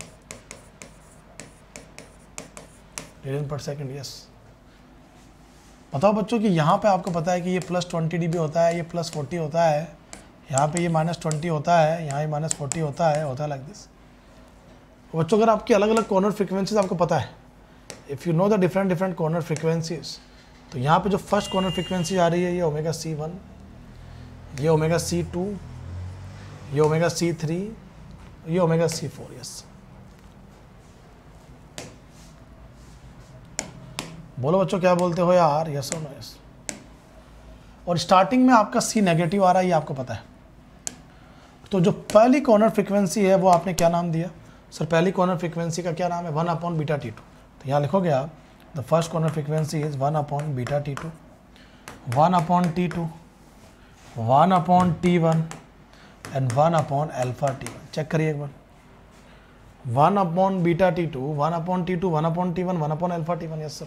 [SPEAKER 1] Radian per second, yes. बताओ बच्चों कि यहाँ पे आपको पता है कि ये +20 dB होता है, ये +40 होता है, यहाँ पे ये -20 होता है, यहाँ ये -40 होता है लाइक दिस। बच्चों अगर आपकी अलग अलग कॉर्नर फ्रिक्वेंसीज आपको पता है, if you know the different corner frequencies, तो यहाँ पे जो फर्स्ट कॉर्नर फ्रिक्वेंसी आ रही है ये ओमेगा C1, ये ओमेगा C2, ये ओमेगा C3, ये ओमेगा C4, यस। बोलो बच्चों क्या बोलते हो यार, यस और नो यस। और स्टार्टिंग में आपका C नेगेटिव आ रहा है, ये आपको पता है। तो जो पहली कॉर्नर फ्रिक्वेंसी है वो आपने क्या नाम दिया सर? पहली कॉर्नर फ्रिक्वेंसी का क्या नाम है? 1/β T2। तो यहाँ लिखोगे आप the first corner frequency is 1/β T2, 1/T2, 1/T1 and 1/α T1। Check करिए एक बार, 1/β T2, 1/T2, 1/T1, 1/α T1, yes sir.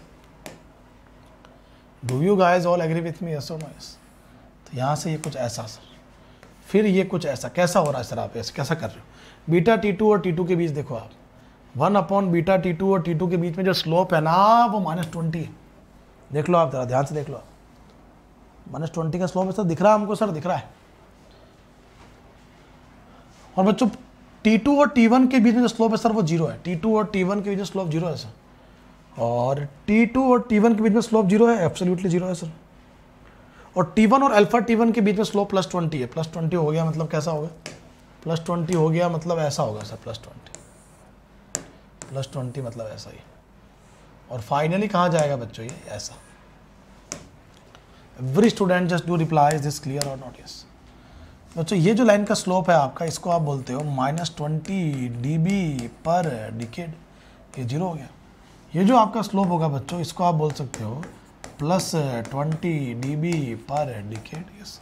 [SPEAKER 1] Do you guys all agree with me, yes और नो यस? तो यहाँ से ये कुछ ऐसा सर, फिर ये कुछ ऐसा, कैसा हो रहा है सर? आप ऐसे कैसा कर रहे हो? बीटा T2 और T2 के बीच देखो आप, 1/β T2 और T2 के बीच में जो स्लोप है ना वो -20 है। देख लो आप, जरा ध्यान से देख लो आप, -20 का स्लोप है सर, दिख रहा है हमको सर? दिख रहा है। और बच्चों T2 और T1 के बीच में जो स्लोप है सर वो 0 है। T2 और T1 के बीच में स्लोप 0 है सर, और T2 और T1 के बीच में स्लोप 0 है, एब्सोल्युटली 0 है सर। और T1 और अल्फा T1 के बीच में स्लोप +20 है। +20 हो गया मतलब कैसा होगा? +20 हो गया मतलब ऐसा होगा सर, +20 मतलब ऐसा ही। और फाइनली कहाँ जाएगा बच्चों? ये ऐसा। Every student just do reply, is this clear और नॉट? यस बच्चों, ये जो लाइन का स्लोप है आपका, इसको आप बोलते हो -20 dB पर डिकेड। ये 0 हो गया। ये जो आपका स्लोप होगा बच्चों, इसको आप बोल सकते हो +20 dB पर डिकेड, यस।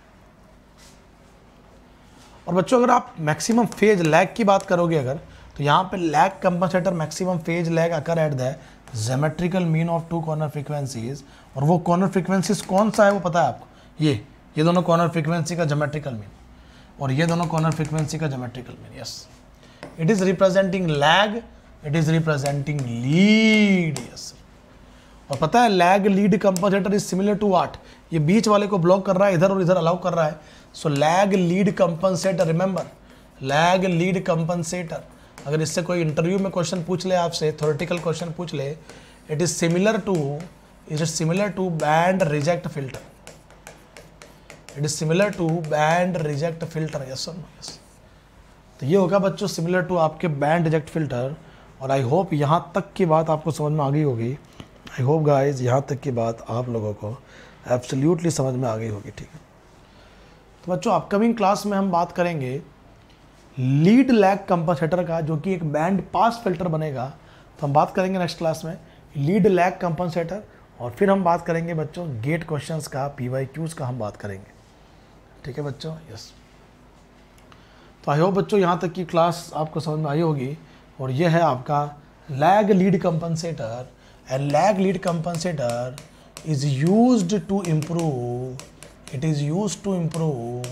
[SPEAKER 1] और बच्चों अगर आप मैक्सिमम फेज लैग की बात करोगे अगर, तो यहाँ पे lag compensator maximum phase lag occur at the geometrical mean of 2 corner frequencies. और वो कॉर्नर फ्रीक्वेंसीज कौन सा है वो पता है आपको? ये दोनों कॉर्नर फ्रीक्वेंसी का ज्योमेट्रिकल मीन, और ये दोनों कॉर्नर फ्रीक्वेंसी का geometrical mean, yes. It is representing lag, it is representing lead, yes. और पता है lag lead compensator is similar to what? ये बीच वाले को ब्लॉक कर रहा है, इधर और इधर अलाउ कर रहा है। So lag lead compensator, remember lag lead compensator. अगर इससे कोई इंटरव्यू में क्वेश्चन पूछ ले आपसे, थ्योरेटिकल क्वेश्चन पूछ ले, it is similar to band reject filter. It is similar to band reject filter, yes और नो? यस। तो ये होगा बच्चों सिमिलर टू आपके बैंड रिजेक्ट फिल्टर। और आई होप यहाँ तक की बात आपको समझ में आ गई होगी। आई होप गाइज यहाँ तक की बात आप लोगों को एब्सोल्युटली समझ में आ गई होगी, ठीक है? तो बच्चों अपकमिंग क्लास में हम बात करेंगे लीड लैग कंपनसेटर का, जो कि एक बैंड पास फिल्टर बनेगा। तो हम बात करेंगे नेक्स्ट क्लास में लीड लैग कंपनसेटर, और फिर हम बात करेंगे बच्चों गेट क्वेश्चंस का, PYQs का हम बात करेंगे, ठीक है बच्चों? यस। तो आई होप बच्चों यहाँ तक की क्लास आपको समझ में आई होगी। और ये है आपका lag lead compensator, and lag lead compensator is used to improve, it is used to improve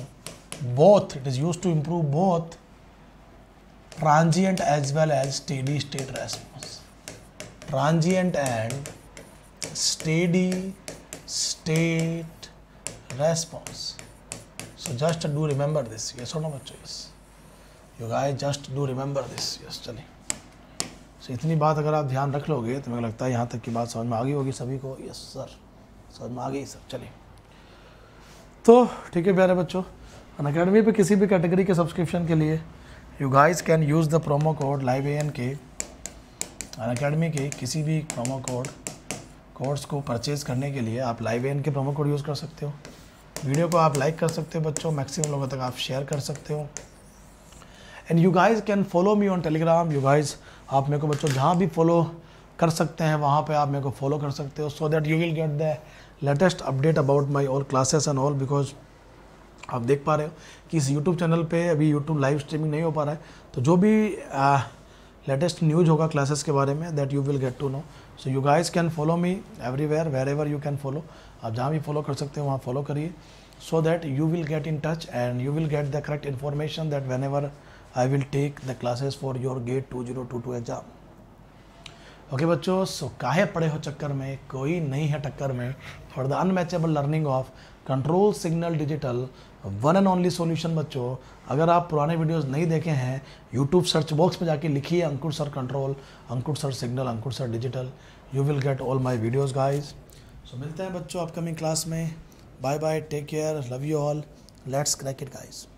[SPEAKER 1] both transient as well as steady state response. Transient and steady state response. So just do remember this, yes or no बच्चों? Yes. You guys just do remember this. Yes, चलिए। So इतनी बात अगर आप ध्यान रख लोगे तो मुझे लगता है यहाँ तक की बात समझ में आ गई होगी सभी को। यस सर, समझ में आ गई सर। चलिए तो ठीक है प्यारे बच्चों, अनअकैडमी पे किसी भी कैटेगरी के सब्सक्रिप्शन के लिए you guys can use the promo code LiveAN के। अनअकैडमी के किसी भी प्रोमो कोर्स को परचेज़ करने के लिए आप LiveAN के प्रोमो कोड यूज़ कर सकते हो। वीडियो को आप लाइक कर सकते हो बच्चों, मैक्सिमम लोगों तक आप शेयर कर सकते हो। And you guys can follow me on Telegram. You guys आप मेरे को बच्चों जहाँ भी फॉलो कर सकते हैं वहाँ पे आप मेरे को फॉलो कर सकते हो, so that you will get the latest update about my all classes and all. Because आप देख पा रहे हो कि इस यूट्यूब चैनल पे अभी यूट्यूब लाइव स्ट्रीमिंग नहीं हो पा रहा है, तो जो भी लेटेस्ट न्यूज़ होगा क्लासेस के बारे में that you will get to know. So you guys can follow me everywhere, wherever you can follow, आप जहाँ भी फॉलो कर सकते हो वहाँ फॉलो करिए, so that you will get in touch and you will get the correct information that whenever I will take the classes for your GATE 2022 exam. Okay बच्चों, so काहे पड़े हो चक्कर में, कोई नहीं है टक्कर में for the unmatchable learning of control signal digital, one and only solution. बच्चों अगर आप पुराने वीडियोस नहीं देखे हैं, यूट्यूब सर्च बॉक्स में जाके लिखिए Ankur sir control, Ankur sir signal, Ankur sir digital, you will get all my videos guys. So मिलते हैं बच्चों अपकमिंग क्लास में, bye bye, take care, love you all, let's crack it guys.